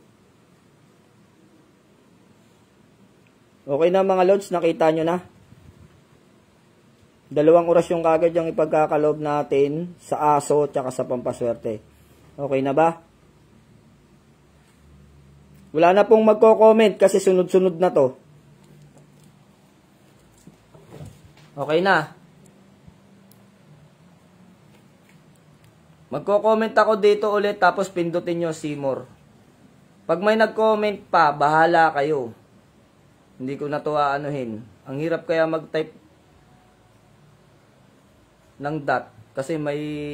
S1: Okay na mga lods, nakita nyo na. Dalawang orasyon kagad yung ipagkakaloob natin sa aso tsaka sa pampaswerte. Okay na ba? Wala na pong magko-comment kasi sunod-sunod na to. Okay na. Magko-comment ako dito ulit tapos pindutin nyo see more. Pag may nag-comment pa, bahala kayo. Hindi ko na to aanuhin. Ang hirap kaya mag-type ng dot kasi may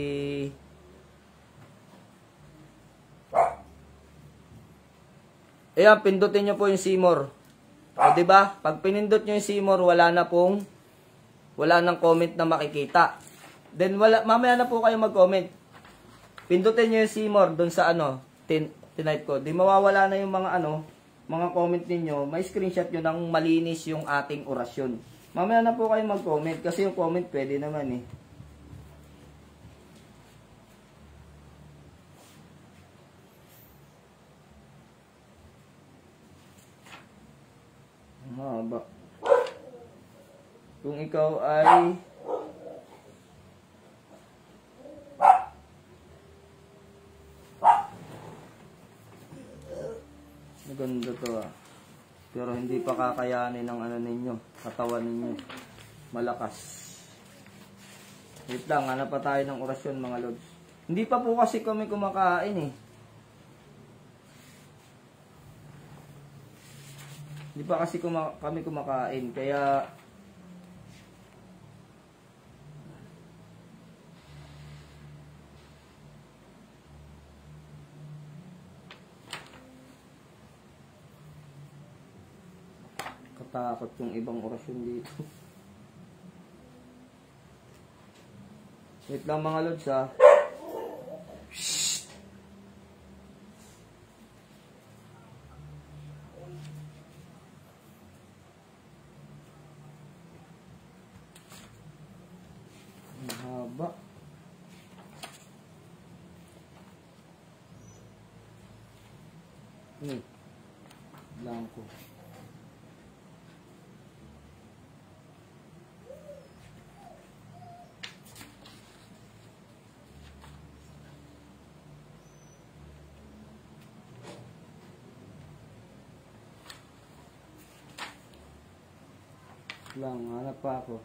S1: ayan, pindutin nyo po yung see more. O diba? Pag pinindot nyo yung see more, wala na pong wala nang comment na makikita. Then wala, mamaya na po kayo mag-comment. Pindutin nyo yung see more dun sa ano, tin, tinipe ko. Di mawawala na yung mga ano, mga comment ninyo. May screenshot nyo ng malinis yung ating orasyon. Mamaya na po kayo mag-comment kasi yung comment pwede naman eh. Mahaba. Kung ikaw ay maganda to ah. Pero hindi pa kakayanin ng ano ninyo, katawan ninyo. Malakas. Wait lang, hanap pa tayo ng orasyon mga lods. Hindi pa po kasi kami kumakain eh. Hindi pa kasi kuma kami kumakain, kaya katakot yung ibang orasyon dito. Wait lang mga lods ha. Mahaba. Hmm. Blanco. Lang, hanap pa ako.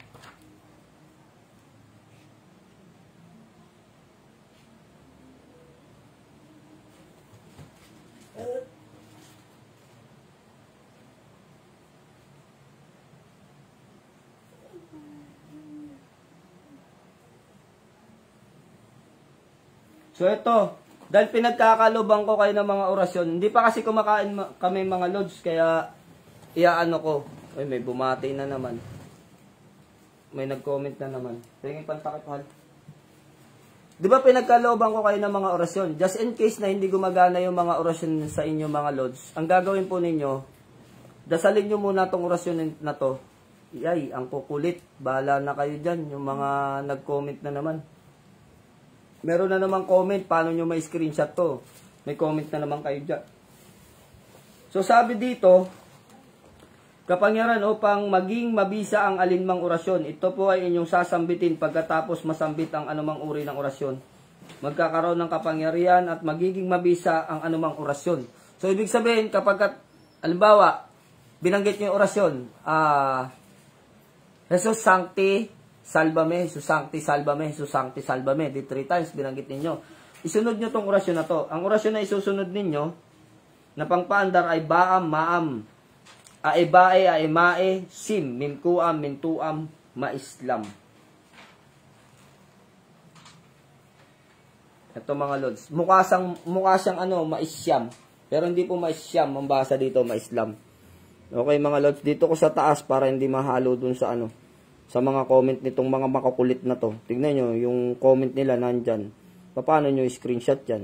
S1: So ito, dahil pinagkakalubang ko kayo ng mga orasyon, hindi pa kasi kumakain kami mga lods, kaya iaano ko. Ay, may bumati na naman. May nag-comment na naman. Tingin pantakip hal. Di ba pinagkalooban ko kayo ng mga orasyon? Just in case na hindi gumagana yung mga orasyon sa inyo mga lods, ang gagawin po ninyo, dasalin nyo muna tong orasyon na to. Yay, ang kukulit. Bahala na kayo dyan, yung mga nag-comment na naman. Meron na naman comment, paano nyo may screenshot to? May comment na naman kayo dyan. So sabi dito, kapangyarihan upang maging mabisa ang alinmang orasyon. Ito po ay inyong sasambitin pagkatapos masambit ang anumang uri ng orasyon. Magkakaroon ng kapangyarihan at magiging mabisa ang anumang orasyon. So, ibig sabihin, kapag, halimbawa, binanggit niyo yung orasyon, ah, Jesus Sancti Salvame, Jesus Sancti Salvame, Jesus Sancti Salvame, di three times binanggit ninyo. Isunod nyo tong orasyon na to. Ang orasyon na isusunod ninyo, na pangpaandar ay Baam, Maam, Aibae, Aimae, Sim, Mimkuam, Mintuam, Maislam. Ito mga lods. Mukha siyang, mukha siyang ano, Maisyam. Pero hindi po Maisyam. Ang basa dito, Maislam. Okay mga lods. Dito ko sa taas para hindi mahalo dun sa ano. Sa mga comment nitong mga makakulit na to. Tignan nyo, yung comment nila nandyan. Paano nyo i-screenshot yan?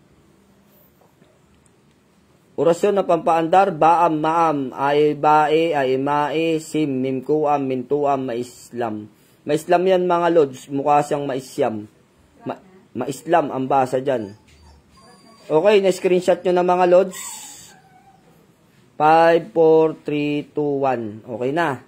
S1: Orasyon na pampaandar, Baam, Maam, Aibae, Aimae, Sim, Mimkuam, Mintuam, Maislam. Maislam yan mga lods, mukha siyang Maisyam. Ma Ma-Islam ang basa dyan. Okay, na-screenshot nyo na mga lods. five, four, three, two, one. Okay na.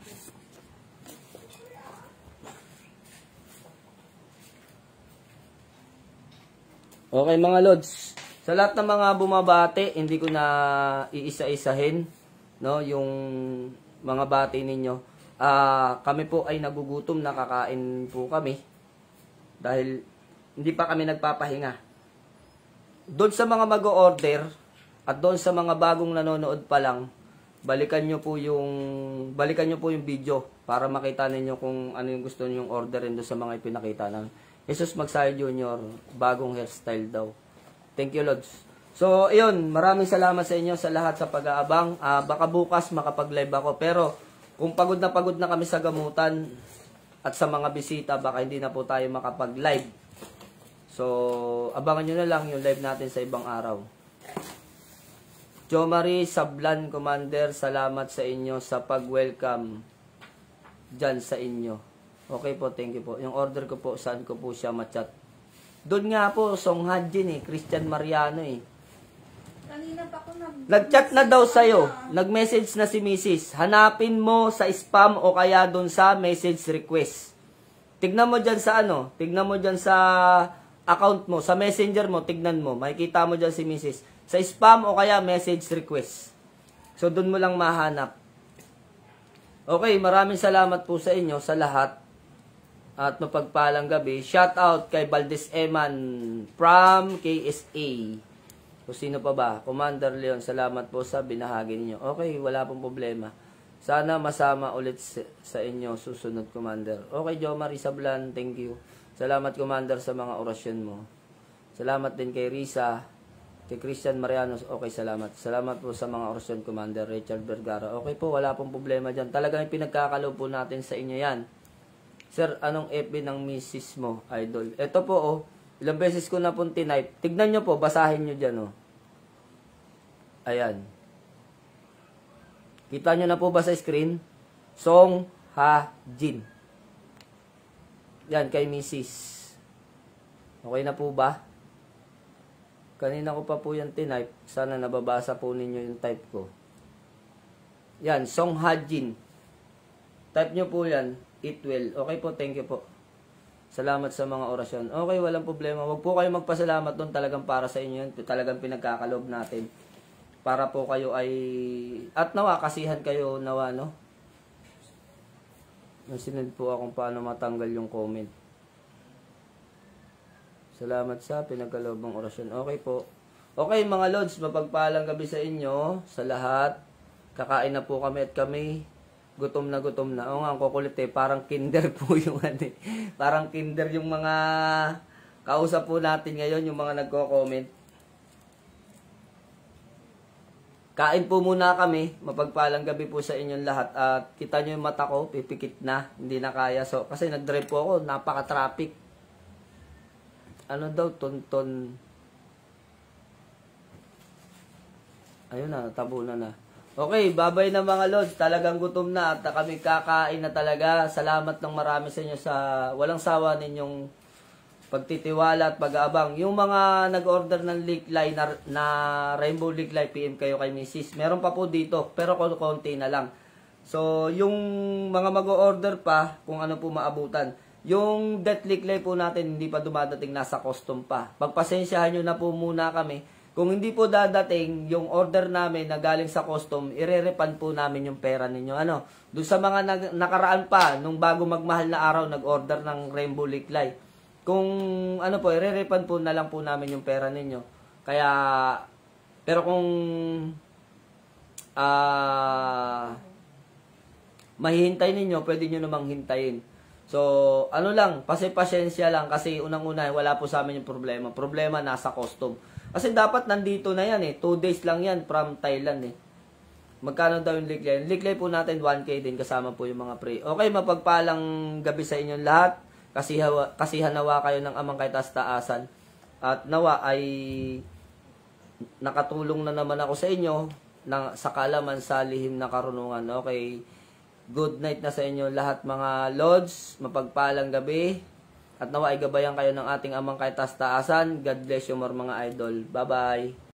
S1: Okay mga lods. Sa lahat ng mga bumabati, hindi ko na iisa-isahin, no, yung mga bati ninyo. Ah, kami po ay nagugutom, nakakain po kami dahil hindi pa kami nagpapahinga. Doon sa mga mag-o-order at doon sa mga bagong nanonood pa lang, balikan nyo po yung balikan nyo po yung video para makita ninyo kung ano yung gusto niyo orderin doon sa mga ipinakita namin. Jesus Magsayo Junior, bagong hairstyle daw. Thank you, Lods. So, ayun, maraming salamat sa inyo sa lahat sa pag-aabang. Uh, baka bukas makapag-live ako. Pero, kung pagod na pagod na kami sa gamutan at sa mga bisita, baka hindi na po tayo makapag-live. So, abangan nyo na lang yung live natin sa ibang araw. Jo Marie Sablan, Commander, salamat sa inyo sa pag-welcome dyan sa inyo. Okay po, thank you po. Yung order ko po, saan ko po siya ma-chat? Doon nga po, Song Hadjin eh, Christian Mariano eh.
S2: Kanina pa ako nag...
S1: Nag-chat na daw sa'yo. Nag-message na si Missus Hanapin mo sa spam o kaya doon sa message request. Tignan mo dyan sa ano, tignan mo dyan sa account mo, sa messenger mo, tignan mo. Makikita mo dyan si Missus Sa spam o kaya message request. So, doon mo lang mahanap. Okay, maraming salamat po sa inyo, sa lahat. At mapagpalang gabi. Shout out kay Valdez Eman from K S A. Kung sino pa ba? Commander Leon, salamat po sa binahagi niyo. Okay, wala pong problema. Sana masama ulit sa inyo susunod, Commander. Okay, Jo Marie Sablan, thank you. Salamat, Commander, sa mga orasyon mo. Salamat din kay Risa, kay Christian Mariano. Okay, salamat. Salamat po sa mga orasyon, Commander Richard Vergara. Okay po, wala pong problema dyan. Talagang pinagkakalob po natin sa inyo yan. Sir, anong F B ng misis mo, idol? Ito po, oh. Ilang beses ko na pong tinype. Tignan nyo po, basahin nyo dyan, oh. Ayan. Kita nyo na po ba sa screen? Song Ha-jin. Yan, kay misis. Okay na po ba? Kanina ko pa po yung tinype. Sana nababasa po ninyo yung type ko. Yan, Song Ha-jin. Type nyo po yan. It will. Okay po, thank you po. Salamat sa mga orasyon. Okay, walang problema. Huwag po kayo magpasalamat doon. Talagang para sa inyo yun. Talagang pinagkakalob natin. Para po kayo ay... At nawa, kasihan kayo nawa, no? Nasinend po akong paano matanggal yung comment. Salamat sa pinagkalob ng orasyon. Okay po. Okay, mga Lods, mapagpalang gabi sa inyo. Sa lahat. Kakain na po kami at kami... Gutom na gutom na. Oo nga, ang kukulit eh. Parang kinder po yung ano eh. Parang kinder yung mga kausap po natin ngayon, yung mga nagko-comment. Kain po muna kami. Mapagpalang gabi po sa inyong lahat. At kita nyo yung mata ko, pipikit na. Hindi na kaya. So, kasi nag-drive po ako. Napaka-traffic. Ano daw? Tonton. Ayun na, tabunan na. Okay, babay na mga Lods. Talagang gutom na at kami kakain na talaga. Salamat ng marami sa inyo sa walang sawa ninyong pagtitiwala at pag-aabang. Yung mga nag-order ng Liklay na, na Rainbow Liklay, P M kayo kay Missus Meron pa po dito, pero konti na lang. So, yung mga mag-order pa, kung ano po maabutan. Yung Death Liklay po natin, hindi pa dumadating, nasa custom pa. Pagpasensyahan nyo na po muna kami. Kung hindi po dadating yung order namin na galing sa custom, ire-refund po namin yung pera ninyo. Ano, doon sa mga nag, nakaraan pa, nung bago magmahal na araw, nag-order ng Rainbow Liklay. Kung ano po, ire-refund po na lang po namin yung pera ninyo. Kaya, pero kung ah, uh, mahihintay ninyo, pwede nyo namang hintayin. So, ano lang, pasensya lang kasi unang-una, wala po sa amin yung problema. Problema nasa custom. Kasi dapat nandito na yan eh. Two days lang yan from Thailand eh. Magkano daw yung Liklay? Liklay po natin one K din kasama po yung mga pre. Okay, mapagpalang gabi sa inyong lahat. Kasi kasihan nawa kayo ng amang kahit taasan. At nawa ay nakatulong na naman ako sa inyo ng, sa kalaman sa lihim na karunungan. Okay, good night na sa inyo lahat mga Lods. Mapagpalang gabi. At nawa ay gabayan kayo ng ating amang kahit taas-taasan. God bless you more mga idol. Bye-bye.